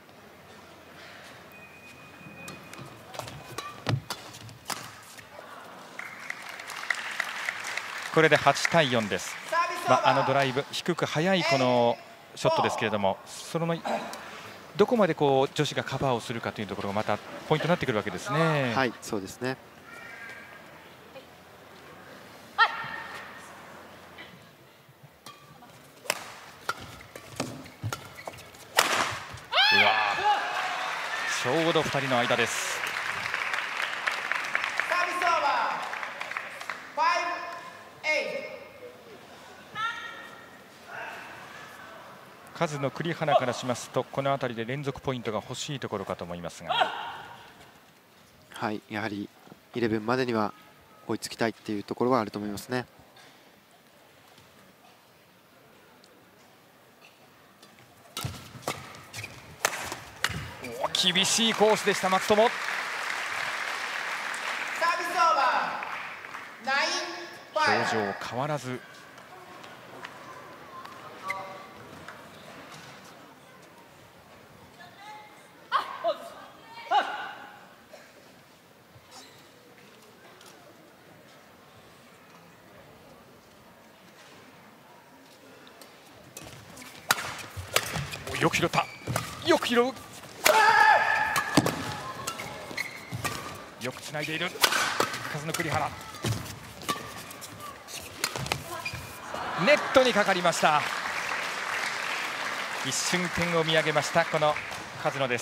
これで8対4です。ドライブ低く速いこのショットですけれども、そのどこまで女子がカバーをするかというところがまたポイントになってくるわけですね。 はい、そうですね。 ちょうど2人の間です。数の栗原からしますと、この辺りで連続ポイントが欲しいところかと思いますが、 はい、やはり11までには追いつきたいっていうところはあると思いますね。 厳しいコースでした松友。表情変わらず。よく拾った。よく拾う。よくつないでいる数の栗原。ネットにかかりました。一瞬点を見上げましたこの数野です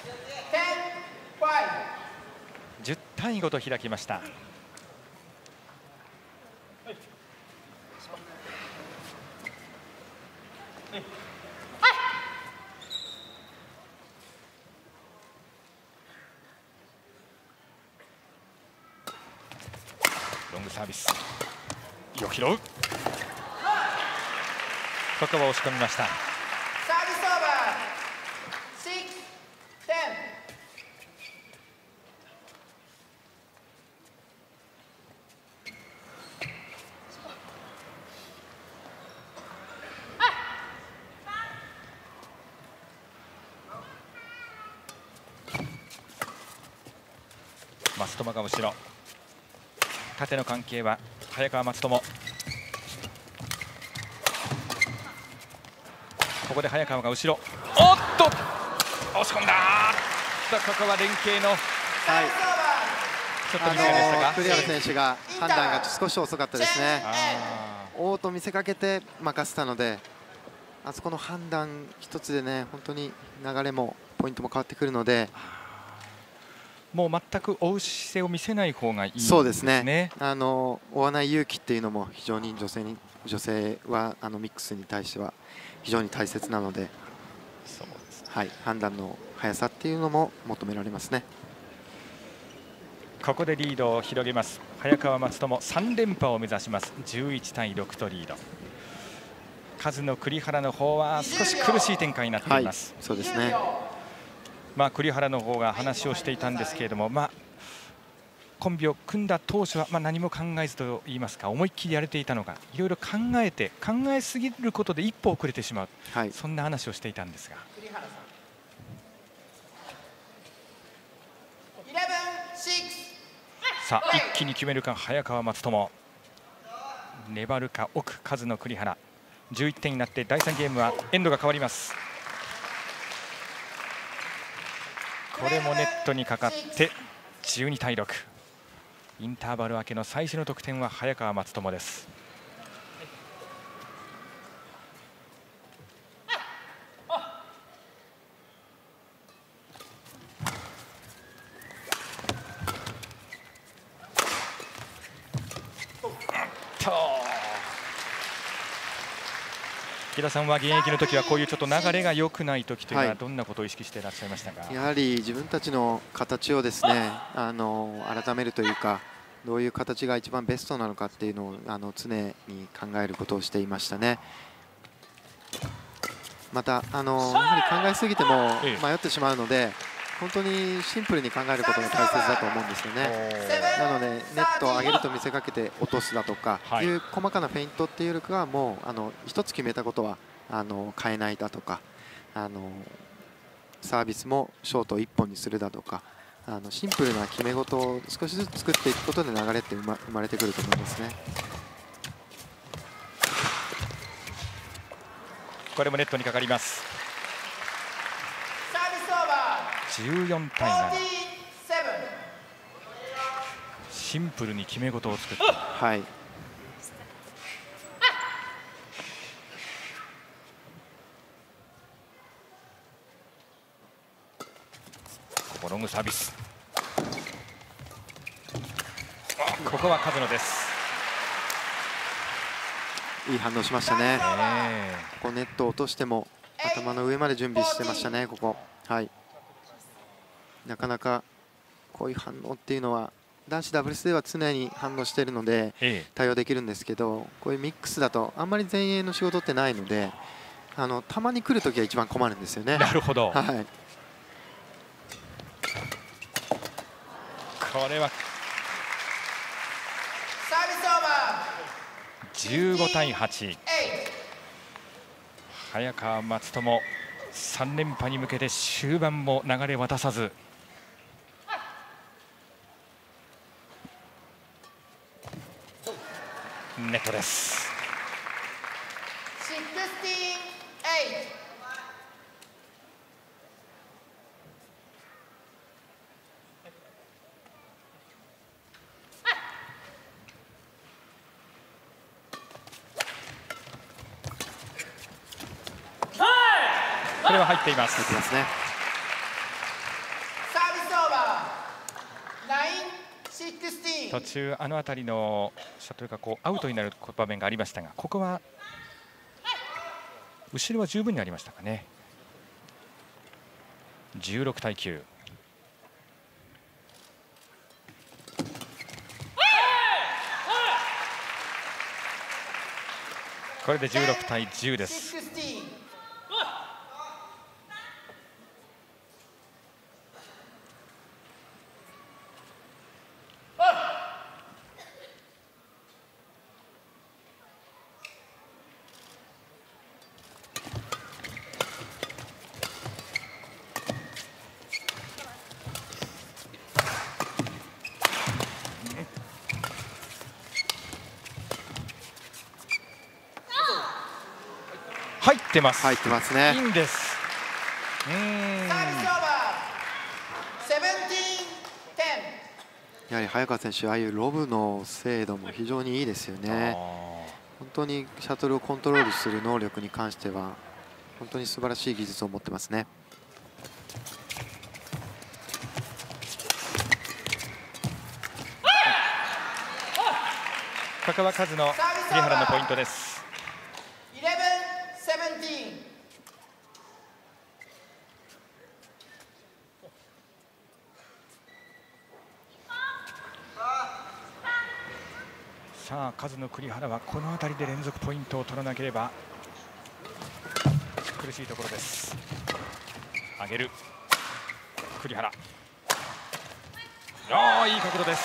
。10対5と開きました。ロングサービス。よく拾う。ここは押し込みました。松友が後ろ。縦の関係は早川松友。ここで早川が後ろ。おっと押し込んだ。 とここは連携の、ちょっとミスが出ましたか。 栗原選手が判断が少し遅かったですね。王と見せかけて任せたので、あそこの判断一つでね、本当に流れもポイントも変わってくるので、 もう全く追う姿勢を見せない方がいいですね。 そうですね。追わない勇気っていうのも非常に女性はミックスに対しては非常に大切なので、 そうですね、 はい、判断の速さっていうのも求められますね。 ここでリードを広げます早川、松友3連覇を目指します。11対6とリード。数の栗原の方は少し苦しい展開になっています。 はい、そうですね。 栗原の方が話をしていたんですけれども、コンビを組んだ当初は何も考えずといいますか、思いっきりやれていたのが、いろいろ考えすぎることで一歩遅れてしまう、はい、そんな話をしていたんですが。さあ一気に決めるか早川、松友。粘るか奥、数の栗原。11点になって第3ゲームはエンドが変わります。これもネットにかかって12対6。インターバル明けの最初の得点は早川、松友です。木田さんは現役の時はこういうちょっと流れが良くない時というのはどんなことを意識していらっしゃいましたか。 やはり自分たちの形をですね、改めるというか、どういう形が一番ベストなのかっていうのを常に考えることをしていましたね。またやはり考えすぎても迷ってしまうので、本当にシンプルに考えることが大切だと思うんですよね。なのでネットを上げると見せかけて落とすだとかいう細かなフェイントっていうよりかは、もう一つ決めたことは変えないだとか、サービスもショート1本にするだとか、シンプルな決め事を少しずつ作っていくことで流れって生まれてくると思いますね。 これもネットにかかります。14対7。シンプルに決め事を作った。 はい。 ここロングサービス。ここは数野です。 いい反応しましたね。ここネットを落としても頭の上まで準備してましたね。ここ、はい。なかなかこういう反応っていうのは男子ダブルスでは常に反応しているので対応できるんですけど、こういうミックスだとあんまり前衛の仕事ってないので、たまに来るときは一番困るんですよね。 なるほど。 はい。 これは15対8。早川、松友3連覇に向けて終盤も流れ渡さず。ネットです。これは入っています。 入ってますね。 途中あの辺りのシャトルがアウトになる場面がありましたが、ここは後ろは十分にありましたかね。16対9。これで16対10です。入ってます。 入ってますね。 いいんです。 やはり早川選手、ああいうロブの精度も非常にいいですよね。本当にシャトルをコントロールする能力に関しては本当に素晴らしい技術を持ってますね。 ここは数の栗原のポイントです。さあ数の栗原はこの辺りで連続ポイントを取らなければ苦しいところです。上げる栗原、いい角度です。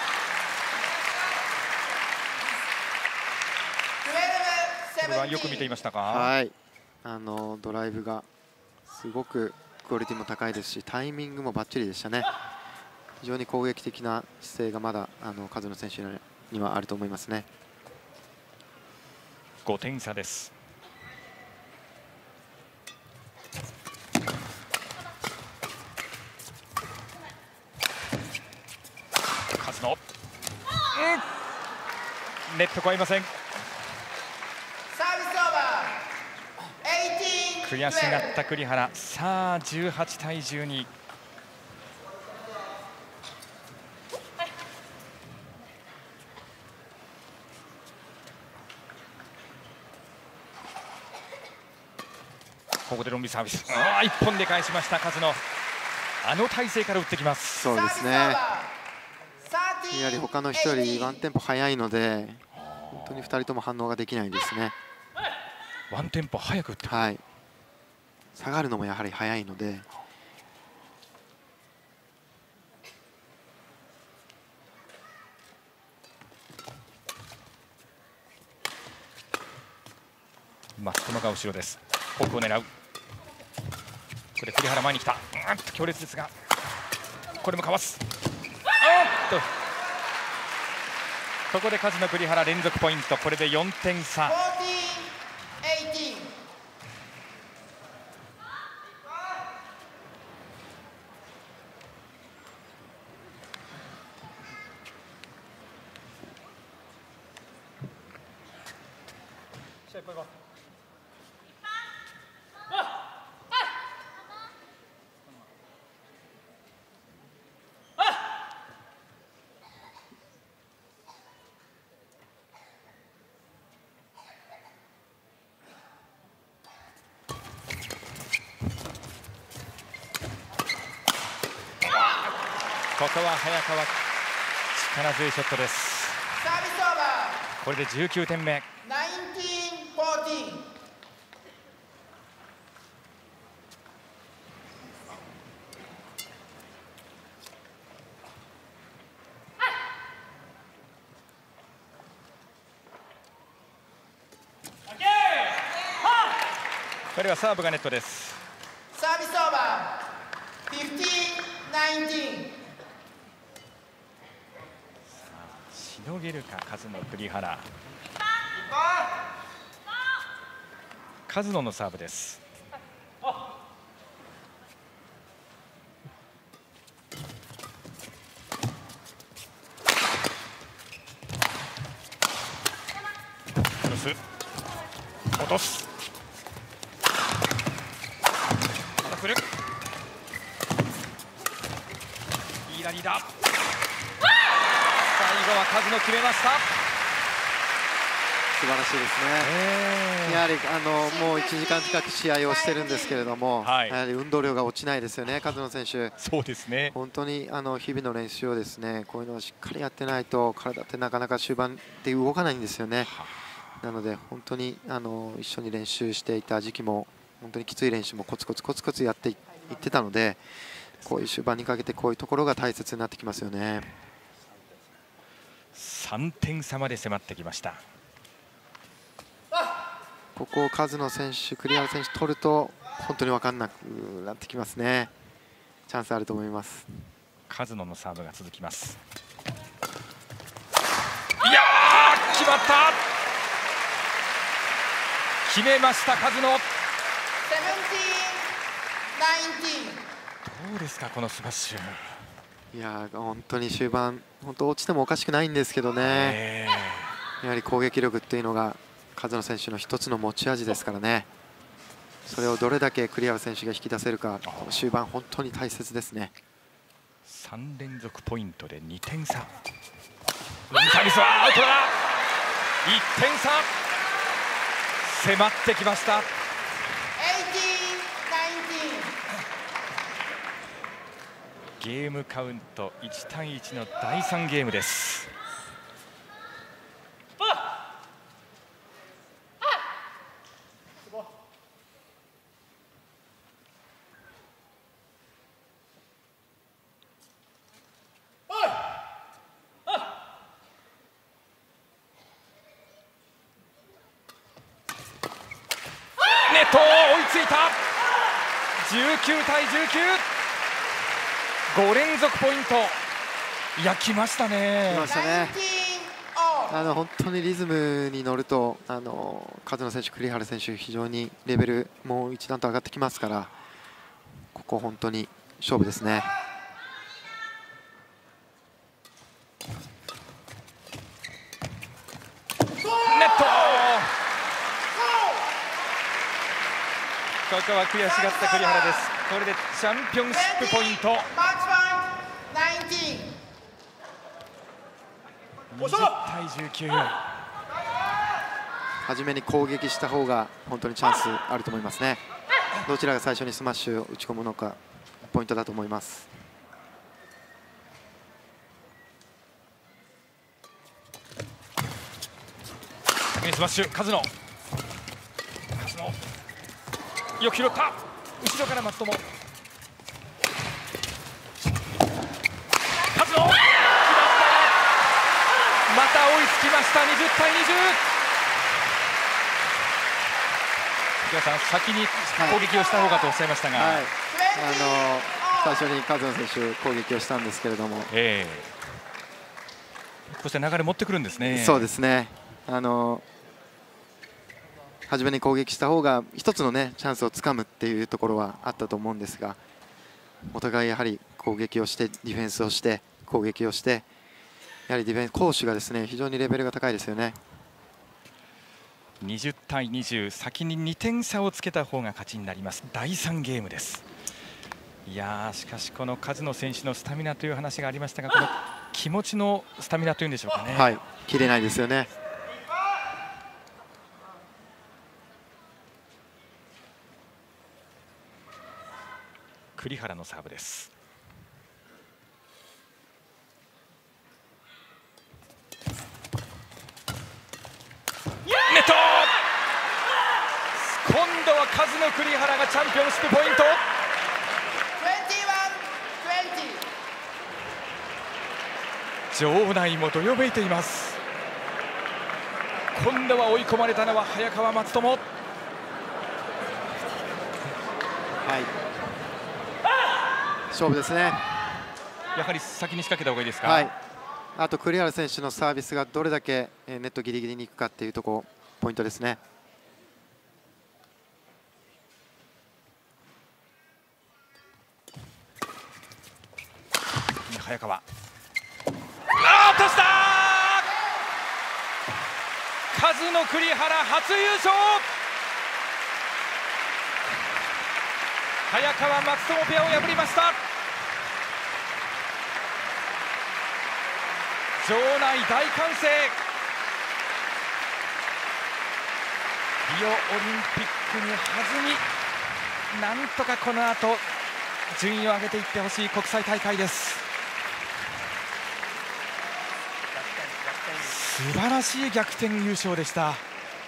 これはよく見ていましたか？ はい、ドライブがすごくクオリティも高いですし、タイミングもバッチリでしたね。非常に攻撃的な姿勢がまだ数野選手にはあると思いますね。 5点差です。数野、ネット越えません。悔しがった栗原。さあ18対12。ここでロングサービス、1本で返しました数野。体勢から打ってきます。 そうですね、やはり他の人よりワンテンポ速いので本当に2人とも反応ができないですね。 ワンテンポ早く打ってくる、 はい、下がるのもやはり速いので。 松友が後ろです。奥を狙う。これ栗原前に来た。強烈ですがこれもかわす。ここで数の栗原連続ポイント。これで4点差。ここは早川、力強いショットです。これで19点目。これはサーブがネットです。 サービスオーバー15-19。 しのげるか数の栗原。数野のサーブです。クロス落とす。また来る。いいラリーだ。最後は数野決めました。 素晴らしいですね。やはりもう1時間近く試合をしてるんですけれども、やはり運動量が落ちないですよね、数野選手。 そうですね。 本当に日々の練習をですね、こういうのをしっかりやってないと体ってなかなか終盤で動かないんですよね。なので本当に一緒に練習していた時期も本当にきつい練習もコツコツコツコツやっていってたので、こういう終盤にかけてこういうところが大切になってきますよね。 3点差まで迫ってきました。 ここを数野選手、栗原選手取ると本当に分かんなくなってきますね。チャンスあると思います。 数野のサーブが続きます。いやー、決まった。決めました数野。 17-19。 どうですか、このスマッシュ。 いや本当に終盤、本当落ちてもおかしくないんですけどね、やはり攻撃力っていうのが数野選手の一つの持ち味ですからね、それをどれだけ栗原選手が引き出せるか、この終盤、本当に大切ですね。 3連続ポイントで2点差。サービスはアウトだ。1点差迫ってきました。ゲームカウント1対1の第3ゲームです。ネット追いついた。19対19。5連続ポイント。いや、来ましたね。 来ましたね。本当にリズムに乗ると数野選手、栗原選手、非常にレベルもう一段と上がってきますから、ここ本当に勝負ですね。 ネット。ここは悔しがった栗原です。これでチャンピオンシップポイント。20対19。 初めに攻撃した方が本当にチャンスあると思いますね。どちらが最初にスマッシュを打ち込むのかポイントだと思います。 スマッシュ、数野よく拾った。後ろから松友。数野また追いつきました。20対20。池田さん、先に攻撃をした方がとおっしゃいましたが、はい、 最初に数野選手攻撃をしたんですけれども、 そして流れ持ってくるんですね。 そうですね。初めに攻撃した方が一つのねチャンスをつかむっていうところはあったと思うんですが、お互いやはり攻撃をしてディフェンスをして攻撃をして、やはりディフェンス攻守がですね非常にレベルが高いですよね。 20対20、先に2点差をつけた方が勝ちになります。第3ゲームです。いやしかしこの数野選手のスタミナという話がありましたが、この気持ちのスタミナというんでしょうかね。 はい、切れないですよね。 栗原のサーブです。ネット。今度は数野栗原がチャンピオンシップポイント。場内もどよめいています。今度は追い込まれたのは早川松友。はい、 勝負ですね。 やはり先に仕掛けた方がいいですか。 はい、あと栗原選手のサービスがどれだけネットギリギリに行くかっていうところポイントですね。 早川、落とした。数野栗原初優勝。早川松友ペアを破りました。場内大歓声。リオオリンピックに弾み、なんとかこの後順位を上げていってほしい国際大会です。素晴らしい逆転優勝でした。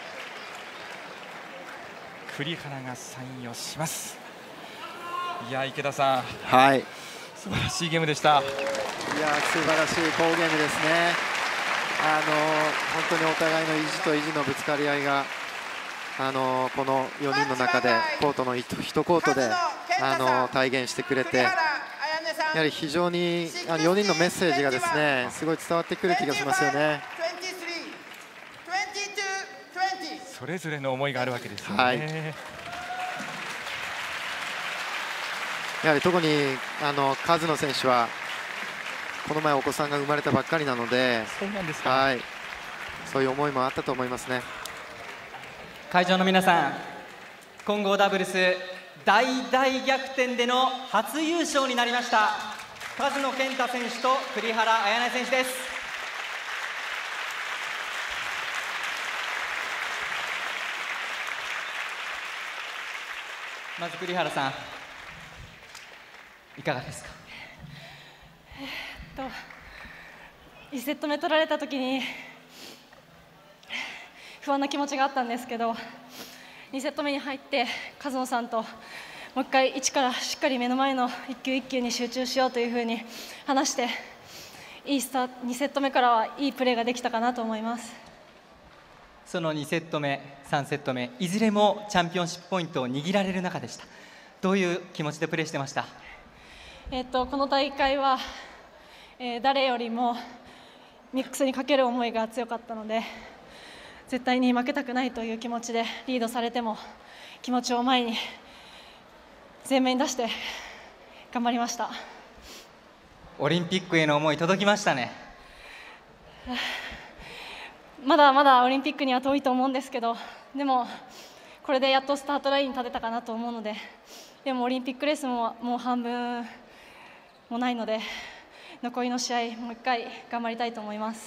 栗原がサインをします。いや池田さん、 はい、 素晴らしいゲームでした。 いや素晴らしい好ゲームですね。本当にお互いの意地と意地のぶつかり合いがこの4人の中でコートの1コートで体現してくれて、やはり非常に4人のメッセージがですねすごい伝わってくる気がしますよね。 それぞれの思いがあるわけですよね。 はい、ややはり特にカズノ選手はこの前お子さんが生まれたばっかりなので、 そうなんですか。 はい、そういう思いもあったと思いますね。 会場の皆さん、混合ダブルス大大逆転での初優勝になりました数野健太選手と栗原綾音選手です。まず栗原さん、いかがですか。 1セット目取られた時に不安な気持ちがあったんですけど、2セット目に入って和野さんともう一回一からしっかり目の前の一球一球に集中しようというふうに話して、2セット目からはいいプレーができたかなと思います。 その2セット目、3セット目、いずれもチャンピオンシップポイントを握られる中でした。どういう気持ちでプレーしてました？ この大会は、誰よりもミックスにかける思いが強かったので、絶対に負けたくないという気持ちでリードされても気持ちを前に前面に出して頑張りました。 オリンピックへの思い届きましたね。 まだまだオリンピックには遠いと思うんですけど、でもこれでやっとスタートラインに立てたかなと思うので、でもオリンピックレースももう半分もないので、残りの試合もう一回頑張りたいと思います。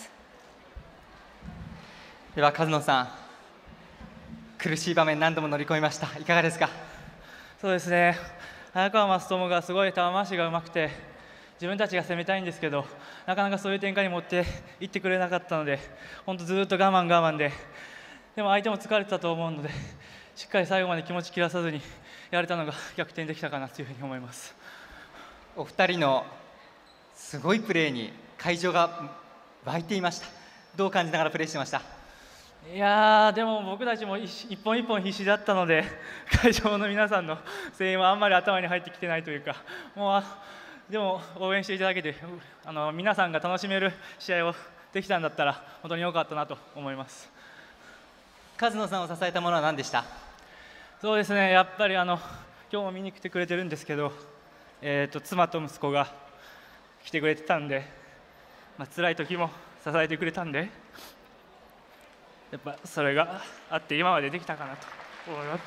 では和野さん、苦しい場面何度も乗り越えました、いかがですか？ そうですね、早川マス友がすごい球回しがうまくて、自分たちが攻めたいんですけど、なかなかそういう展開に持っていってくれなかったので、本当ずっと我慢我慢で、でも相手も疲れてたと思うので、しっかり最後まで気持ち切らさずにやれたのが逆転できたかなというふうに思います。 お二人のすごいプレーに会場が湧いていました。どう感じながらプレーしてました？ いやー、でも僕たちも一本一本必死だったので、会場の皆さんの声援はあんまり頭に入ってきてないというか、もうでも応援していただけて、皆さんが楽しめる試合をできたんだったら本当に良かったなと思います。 和野さんを支えたものは何でした？ そうですね、やっぱり今日も見に来てくれてるんですけど、妻と息子が来てくれてたんで、辛い時も支えてくれたんで、やっぱそれがあって今までできたかなと思います。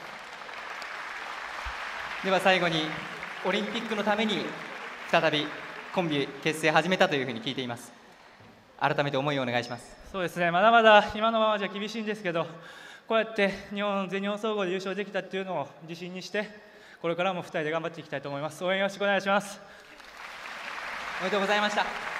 では最後にオリンピックのために再びコンビ結成始めたというふうに聞いています。改めて思いをお願いします。 そうですね、まだまだ今のままじゃ厳しいんですけど、こうやって全日本総合で優勝できたっていうのを自信にして、これからも2人で頑張っていきたいと思います。応援よろしくお願いします。 おめでとうございました。